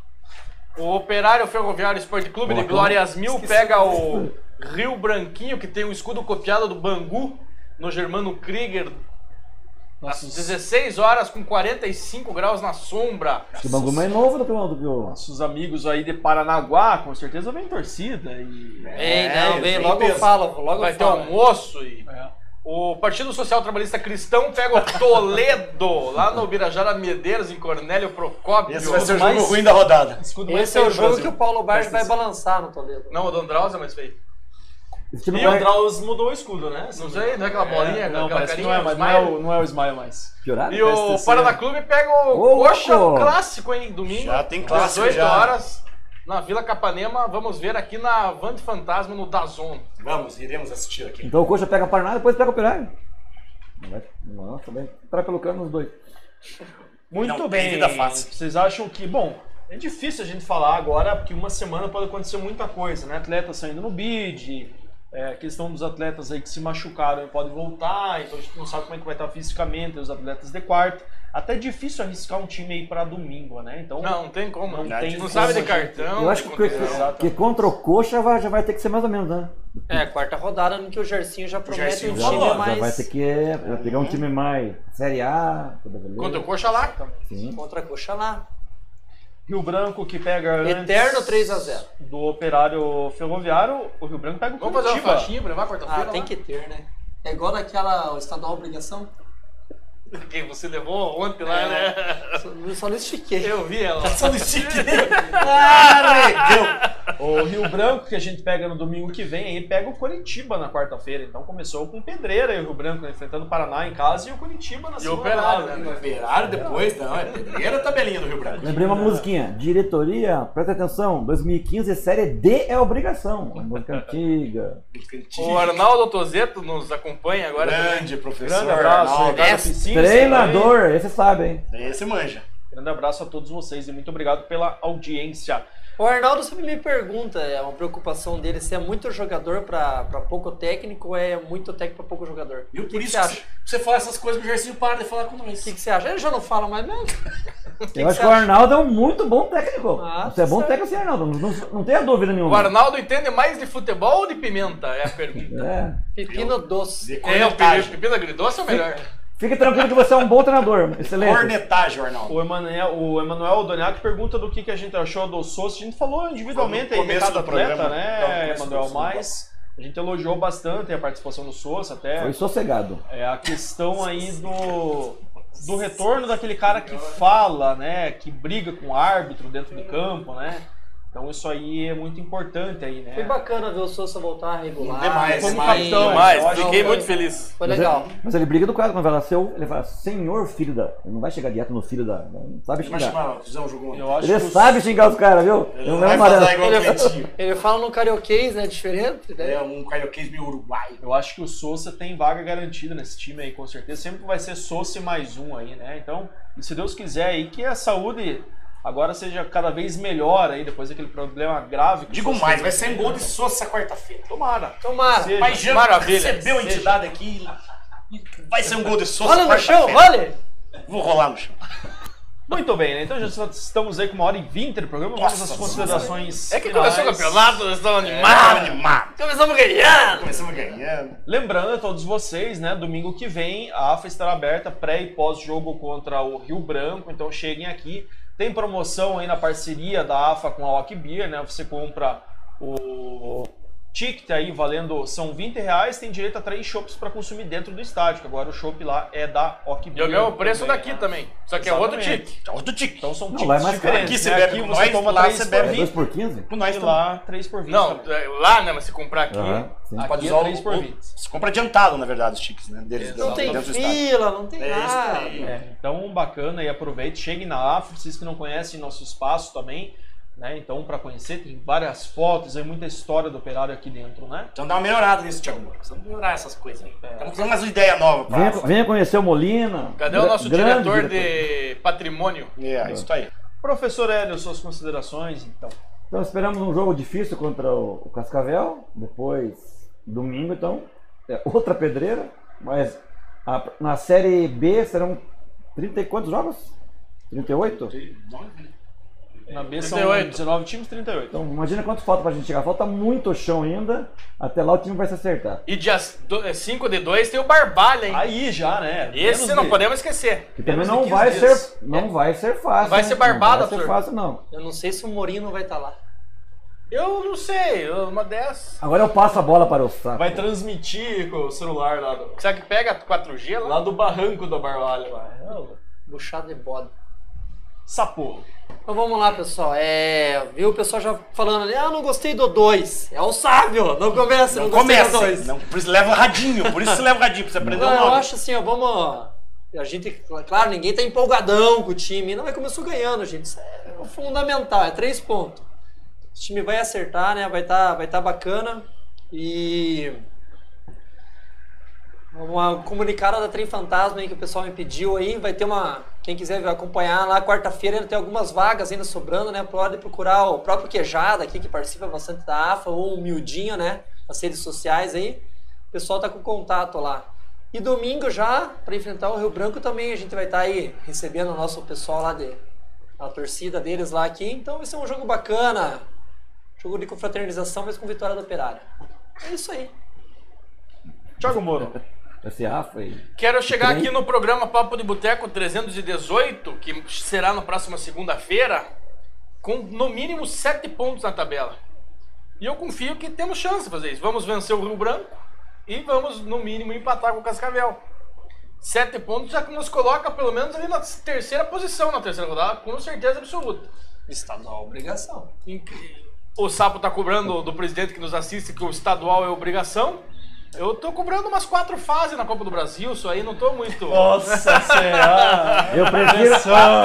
O Operário Ferroviário Esporte Clube de Glórias Mil pega o Rio Branquinho, que tem um escudo copiado do Bangu, no Germano Krieger, às 16 horas com 45 graus na sombra. Acho que o Bangu é mais novo do que o... Nossos amigos aí de Paranaguá, com certeza vem torcida. E... Vem, logo eu falo. Vai ter almoço e... O Partido Social Trabalhista Cristão pega o Toledo, lá no Birajara Medeiros, em Cornélio Procópio. Esse vai ser o jogo ruim da rodada. Esse é o jogo que o Paulo Barros vai balançar no Toledo. Não, o Dondraus é mais feio. E o Drauz mudou o escudo, né? Não sei, não é aquela bolinha? Não, aquela parece que carinha, não é o Smile mais. Pioraram? E o Paraná Clube pega o Coxa clássico, hein? Domingo. Já tem clássico, às 18 horas, na Vila Capanema. Vamos ver aqui na Vande Fantasma, no DAZN. Iremos assistir aqui. Então o Coxa pega o Paraná e depois pega o Operário. Nossa, bem. Entra pelo cano nos dois. Muito bem. Vocês acham que, bom, é difícil a gente falar agora, porque uma semana pode acontecer muita coisa, né? Atletas saindo no bid, a questão dos atletas aí que se machucaram e podem voltar, então a gente não sabe como é que vai estar fisicamente os atletas de quarta. Até é difícil arriscar um time aí para domingo, né? Então não tem como. Não sabe de cartão. Eu acho que contra o Coxa já vai ter que ser mais ou menos, né? Quarta rodada no que o Gersinho já promete um Já time mais... vai ter que pegar um time mais Série A. Contra o Coxa lá. Sim. Contra a Coxa lá. Rio Branco que pega Eterno 3-0 do Operário Ferroviário, o Rio Branco pega o Curitiba. Vamos fazer uma faixinha pra levar quarta-feira? Tem que ter, né? É igual daquela estadual obrigação. Que você levou ontem lá, né? Só não estiquei. Eu vi ela. Só não estiquei. O Rio Branco, que a gente pega no domingo que vem, aí pega o Curitiba na quarta-feira. Então começou com Pedreira e o Rio Branco, né, enfrentando o Paraná em casa e o Curitiba na segunda. E o Operário, né? Operário depois, não. É Pedreira, tabelinha do Rio Branco. Lembrei uma musiquinha. Diretoria, presta atenção, 2015, Série D é obrigação. Uma música antiga. O Arnaldo Tozeto nos acompanha agora. Grande professor. Grande abraço. Treinador, esse sabe, hein? Esse manja. Grande abraço a todos vocês e muito obrigado pela audiência. O Arnaldo sempre me pergunta, é uma preocupação dele, se é muito jogador para pouco técnico ou é muito técnico para pouco jogador. E por isso que você fala essas coisas, o Gersinho para de falar com nós. O que você acha? Ele já não fala mais mesmo? Eu acho que o Arnaldo é um muito bom técnico. Você é bom certo. técnico assim, Arnaldo. Não tenha dúvida nenhuma. O Arnaldo entende mais de futebol ou de pimenta? É a pergunta. Pepino doce. O pepino agridoce é o melhor. Fique tranquilo que você é um bom treinador. Excelente. Cornetagem, Arnaldo. O Emanuel Doniac pergunta do que a gente achou do Sousa. A gente falou individualmente aí de cada atleta, né, Emanuel? Mas a gente elogiou bastante a participação do Sousa até. Foi sossegado. A questão aí do retorno daquele cara que fala, né? Que briga com o árbitro dentro de campo, né? Então isso aí é muito importante aí, né? Foi bacana ver o Sousa voltar a regular. Demais, Como demais. capitão, Demais, fiquei muito feliz. Foi legal. Mas ele briga do cara quando fala ele fala, senhor filho da... Ele não vai chegar direto no filho da... Não sabe Mas xingar. fizemos um jogo. Eu acho Ele que sabe xingar os caras, viu? Ele não não é vai amarelo. fazer igual o Cleitinho. Ele fala no carioquês, né? Diferente, né? É um carioquês meio uruguaio. Eu acho que o Sousa tem vaga garantida nesse time aí, com certeza. Sempre vai ser Sousa e mais um aí, né? Então, e se Deus quiser aí, que a saúde agora seja cada vez melhor aí, depois daquele problema grave. Que Digo o Sousa mais, teve. vai ser gol de Sousa quarta-feira. Tomara. Tomara. Seja. Mas já Maravilha. recebeu a entidade aqui. Vai ser um gol de Sousa Olha no chão, quarta-feira. olha! Vou rolar no chão. Muito bem, né? Então já estamos aí com 1h20 de programa. Vamos às considerações É que finais. começou o campeonato, nós estamos animados. Animado. Começamos ganhando. Começamos ganhando. Lembrando a todos vocês, né? Domingo que vem a AFA estará aberta pré e pós-jogo contra o Rio Branco. Então cheguem aqui. Tem promoção aí na parceria da AFA com a Ock Beer, né? Você compra o ticket aí valendo, são R$20, tem direito a 3 chopps para consumir dentro do estádio, que agora o chopp lá é da Ock Beer. Jogamos o preço também, daqui né? também. Só que é outro Exatamente. ticket. Outro tique. Então são Não, tickets vai mais caro. diferentes. Aqui você né? bebe Aqui com você nós, toma lá 3 você por bebe É 20. 2 por 15? Com nós E também. lá 3 por 20 Não, também. lá, né? Mas se comprar aqui. Aham, sim. Aqui Pode é usar 3 por 20. Você compra adiantado, na verdade, os tickets, né? Deles, Não tem dentro do estádio. fila, não tem É isso nada. aí. Então, bacana, e aproveite, cheguem na AFA, vocês que não conhecem nosso espaço também, né? Então, para conhecer, tem várias fotos, é muita história do Operário aqui dentro, né? Então dá uma melhorada nisso, Thiago Moura. Precisamos melhorar essas coisas aí. Estamos precisando mais uma ideia nova pra Venha conhecer o Molina. Cadê o nosso Grande diretor de patrimônio? isso aí. Professor Hélio, suas considerações, então. Então esperamos um jogo difícil contra o Cascavel. Depois, domingo, então, outra pedreira. Mas na Série B serão 30 e quantos jogos? 38? Na B são 38. 19 times, 38. Então imagina quanto falta pra gente chegar. Falta muito chão ainda. Até lá o time vai se acertar. E dia 5 de 2 tem o Barbalha, hein? Aí já, né? Esse Menos não de- podemos esquecer. Que também Menos não de vai 15 ser, dias. não vai ser fácil. Vai né? ser barbado, Não vai ser Arthur. fácil, não. Eu não sei se o Morino vai estar lá. Eu não sei, uma dessas. Agora eu passo a bola para o Saco. Vai transmitir com o celular Será que pega 4G lá? lá do barranco da Barbalha. Lá. Buchado de bode. Sapô. Então vamos lá, pessoal. Viu o pessoal já falando ali, não gostei do 2. É o sábio. Não começa, não, Não gostei do começa. 2. Não, por isso leva radinho. Por isso você leva radinho, pra você aprender o Eu nome. acho assim, ó, vamos. A gente, claro, ninguém tá empolgadão com o time. Não, mas começou ganhando, gente. Isso é fundamental, é 3 pontos. O time vai acertar, né? Vai tá bacana. E. Uma comunicada da Trem Fantasma aí que o pessoal me pediu aí. Vai ter uma. Quem quiser acompanhar lá, quarta-feira ainda tem algumas vagas ainda sobrando, né? Pode procurar o próprio Queijada aqui, que participa bastante da AFA, ou o Mildinho, né? Nas redes sociais aí. O pessoal tá com contato lá. E domingo já, para enfrentar o Rio Branco também, a gente vai estar aí recebendo o nosso pessoal lá, a torcida deles lá aqui. Então vai ser um jogo bacana. Jogo de confraternização, mas com vitória do Operário. É isso aí. Thiago Moro. Esse foi. Quero chegar Trem. aqui no programa Papo de Boteco 318, que será na próxima segunda-feira, com no mínimo 7 pontos na tabela. E eu confio que temos chance de fazer isso. Vamos vencer o Rio Branco e vamos, no mínimo, empatar com o Cascavel. 7 pontos já que nos coloca, pelo menos, ali na terceira posição na terceira rodada, com certeza absoluta. Estadual obrigação. O Sapo tá cobrando do presidente que nos assiste que o estadual é obrigação. Eu tô cobrando umas 4 fases na Copa do Brasil, isso aí não tô muito... Nossa Senhora! Eu prefiro.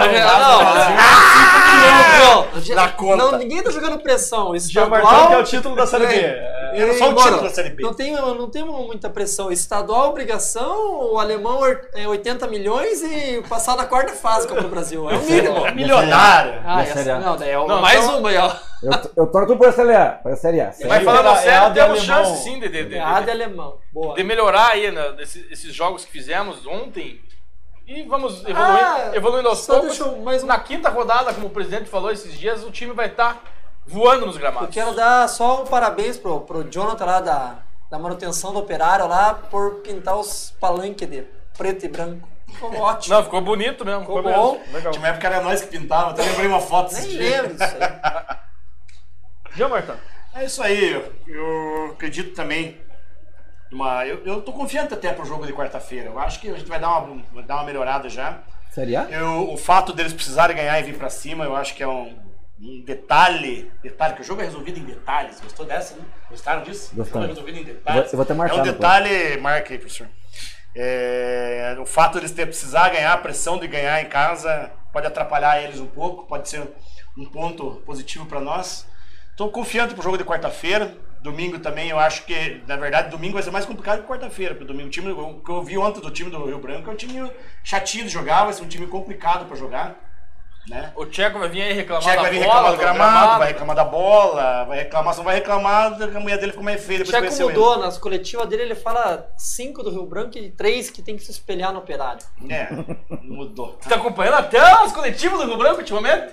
Na conta. Não, ninguém tá jogando pressão. Gilberto Estadual que é o título da Série B. Era só o Mano, título da Série B. Não temos muita pressão. Estadual obrigação, o alemão é 80 milhões e passar da quarta fase Copa do Brasil. É o mínimo. Milionário. Ah, E a Série A? não, daí é Não, mais então- uma aí, ó. Eu torço por Série A. Para a Série A. Mas falando Era sério, de temos alemão. chance sim A de alemão. Boa. de melhorar aí, né, esses jogos que fizemos ontem. E vamos evoluindo aos só poucos. deixa eu mais um- Na quinta rodada, como o presidente falou esses dias, o time vai estar voando nos Eu gramados. quero dar só um parabéns pro Jonathan lá da manutenção do Operário lá por pintar os palanques de preto e branco. Ficou ótimo. Não, ficou bonito mesmo. Ficou mesmo. bom. Legal. Tinha uma época que era nós que pintava, até lembrei uma foto Nem desse lembro disso aí. Já, Marta? É isso aí, eu acredito também. Eu tô confiante até pro jogo de quarta-feira. Eu acho que a gente vai dar uma melhorada já. Série A? O fato deles precisarem ganhar e vir pra cima, eu acho que é um detalhe, que o jogo é resolvido em detalhes. Gostou dessa, né? Gostaram disso? Gostamos. O jogo é resolvido em detalhes. Eu vou até marcar É um no detalhe, marca aí, professor. O fato deles precisar ganhar, a pressão de ganhar em casa, pode atrapalhar eles um pouco, pode ser um ponto positivo para nós. Estou confiante pro jogo de quarta-feira. Domingo também, eu acho que, na verdade, domingo vai ser mais complicado que quarta-feira. Porque domingo, o que eu vi ontem do time do Rio Branco é um time chatinho de jogar, vai ser um time complicado para jogar. Né? O Tcheco vai vir aí reclamar Tcheco da vai vir bola, reclamar do gramado, vai reclamar da bola, vai reclamar, só não vai reclamar da mulher dele ficou mais feia. O Tcheco mudou, nas coletivas dele ele fala 5 do Rio Branco e 3 que tem que se espelhar no Operário. Mudou. Você tá acompanhando até as coletivas do Rio Branco ultimamente?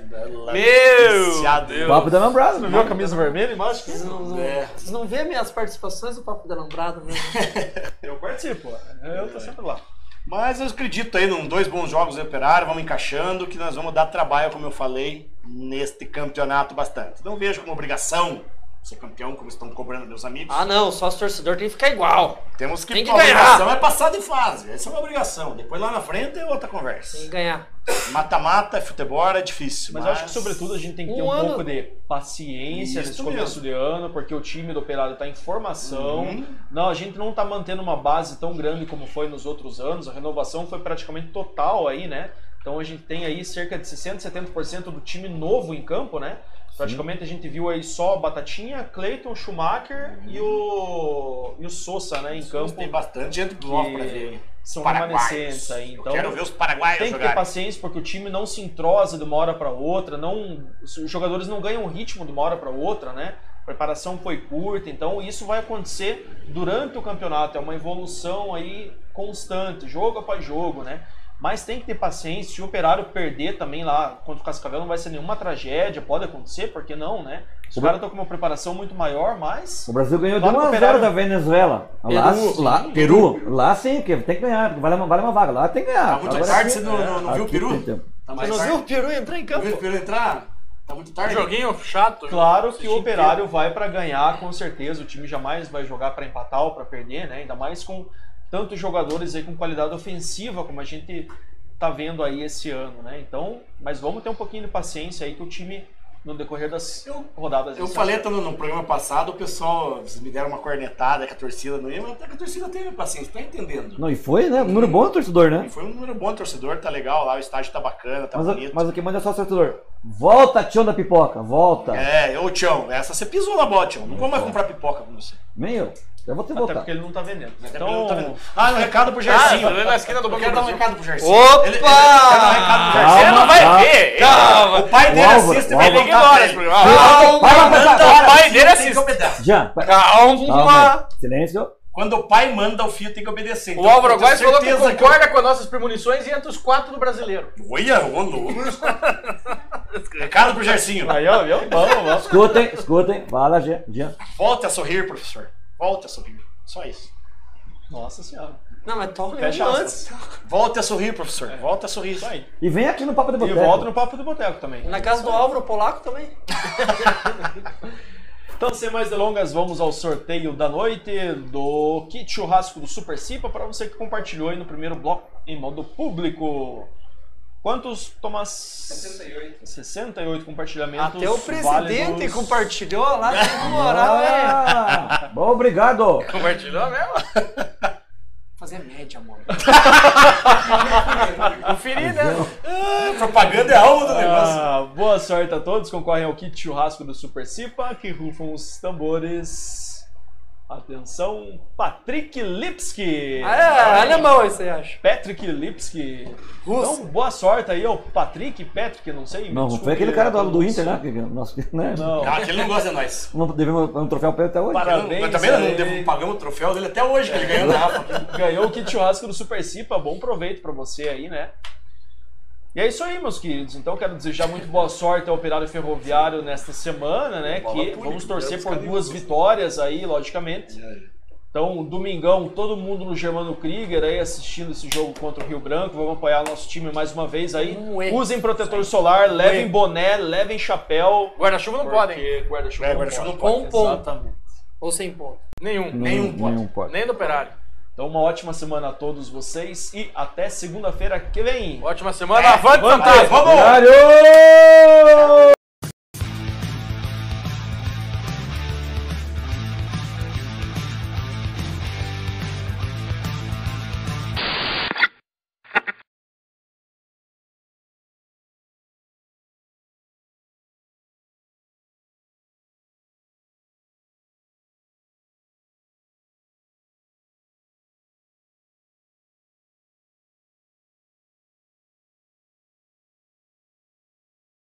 Meu Deus. Papo da Lambrada. Você viu a camisa vermelha embaixo? Vocês não vê minhas participações do Papo da Lambrada mesmo? Eu participo, eu tô sempre lá. Mas eu acredito aí em 2 bons jogos do Operário, vamos encaixando, que nós vamos dar trabalho, como eu falei, neste campeonato bastante. Não vejo como obrigação ser campeão, como estão cobrando meus amigos. Ah não, só os torcedores tem que ficar igual. Temos que, tem que a ganhar. obrigação é passar de fase, essa é uma obrigação. Depois lá na frente é outra conversa. Tem que ganhar. Mata-mata, futebol é difícil. Mas eu acho que sobretudo a gente tem que ter um pouco de paciência nesse começo de ano, porque o time do Operário está em formação. Não, a gente não está mantendo uma base tão grande como foi nos outros anos. A renovação foi praticamente total aí, né? Então a gente tem aí cerca de 60%, 70% do time novo em campo, né? Praticamente a gente viu aí só Batatinha, Cleiton, Schumacher e o Sousa, né, em campo. Tem bastante gente nova pra ver. São remanescentes aí, então. Eu quero ver os paraguaios tem que ter paciência porque o time não se entrosa de uma hora para outra, os jogadores não ganham ritmo de uma hora para outra, né? A preparação foi curta, então isso vai acontecer durante o campeonato, é uma evolução aí constante, jogo após jogo, né? Mas tem que ter paciência, se o Operário perder também lá contra o Cascavel não vai ser nenhuma tragédia, pode acontecer, por que não, né? Os caras estão com uma preparação muito maior, mas... O Brasil ganhou de Claro que o 1 a 0 Operário- da Venezuela. Peru. Lá sim, porque tem que ganhar, porque vale uma vaga. Lá tem que ganhar. Tá muito Agora tarde, aqui- você não viu o aqui Peru? tem tempo. Tá Você não viu o Peru entrar em campo? Viu o Peru entrar? Tá muito tarde. Joguinho chato. Claro que Assisti o Operário vai para ganhar, com certeza. O time jamais vai jogar para empatar ou para perder, né? Ainda mais com tantos jogadores aí com qualidade ofensiva, como a gente tá vendo aí esse ano, né? Então, mas vamos ter um pouquinho de paciência aí que o time, no decorrer das rodadas... Eu falei até no programa passado, o pessoal, vocês me deram uma cornetada que a torcida não ia, mas até que a torcida teve paciência, tá entendendo? Não, e foi, né? Um número bom do torcedor, né? E foi um número bom do torcedor, tá legal lá, o estádio tá bacana, tá bonito. Mas o que manda é só o torcedor. Volta, Tião da pipoca, volta. Ô Tião, essa você pisou na bola, Tião. Não vou mais comprar pipoca com você. Nem eu. Eu vou ter que Até voltar. porque ele não tá vendendo. Até Então, porque ele não tá vendo. Um recado pro Gersinho. ali na esquina do Eu Banco quero do dar um Brasil. recado pro Gersinho. Opa! Ele quer dar um recado pro Gersinho. Você não vai ver. Calma. O pai dele Álvaro, assiste e vai Ele contar ignora pra esse ele. programa. Calma, O pai dele assiste. Já. Calma. Silêncio. Quando o pai manda, o filho tem que obedecer. O Álvaro eu tenho Góes falou que certeza concorda com as nossas premonições e entre os 4 do brasileiro. Olha, ô louco. Recado pro Gersinho. aí, ó, vamos. Escutem. Fala, Jean. Volte a sorrir, professor. Volte a sorrir. Só isso. Nossa senhora. Não, mas toma Fecha antes. Volte a sorrir, professor. Volte a sorrir. Isso aí. E vem aqui no Papo de E Boteco. volta no Papo do Boteco também. Na casa do Álvaro Polaco também. Então, sem mais delongas, vamos ao sorteio da noite do kit churrasco do Super Cipa para você que compartilhou aí no primeiro bloco em modo público. Quantos, Tomás? 68. 68 compartilhamentos. Até o presidente válidos. compartilhou lá, tem moral, Ah, bom, obrigado. Compartilhou mesmo? Fazer média, amor. Conferir, né? Propaganda é algo do negócio. Boa sorte a todos. Concorrem ao kit churrasco do Super Cipa, que rufam os tambores. Atenção, Patrick Lipski. É, alemão isso aí, acho. Patrick Lipski. Então, boa sorte aí ao Patrick, não sei. Não, desculpe foi aquele cara a do Inter, pronúncia. né? Nosso, né? Não. Ah, aquele não gosta de nós. Não devemos um troféu pra ele até hoje. Parabéns. Mas também não aí. pagamos o troféu dele até hoje, que ele ganhou na Rafa. Ganhou o kit churrasco do Super Cipa. Bom proveito pra você aí, né? E é isso aí, meus queridos. Então, quero desejar muito boa sorte ao Operário Ferroviário nesta semana, né? Bola Que pura, vamos torcer Deus por carinhoso. 2 vitórias aí, logicamente. Então, domingão, todo mundo no Germano Krieger aí assistindo esse jogo contra o Rio Branco. Vamos apoiar o nosso time mais uma vez aí. Usem protetor solar, levem boné, levem chapéu. Guarda-chuva não podem. Guarda-chuva não pode. Com ponto. Exatamente. Ou sem ponto. Nenhum pode. Nem do Operário. Então, uma ótima semana a todos vocês e até segunda-feira que vem. Ótima semana. Avante, Fantasma! Vamos!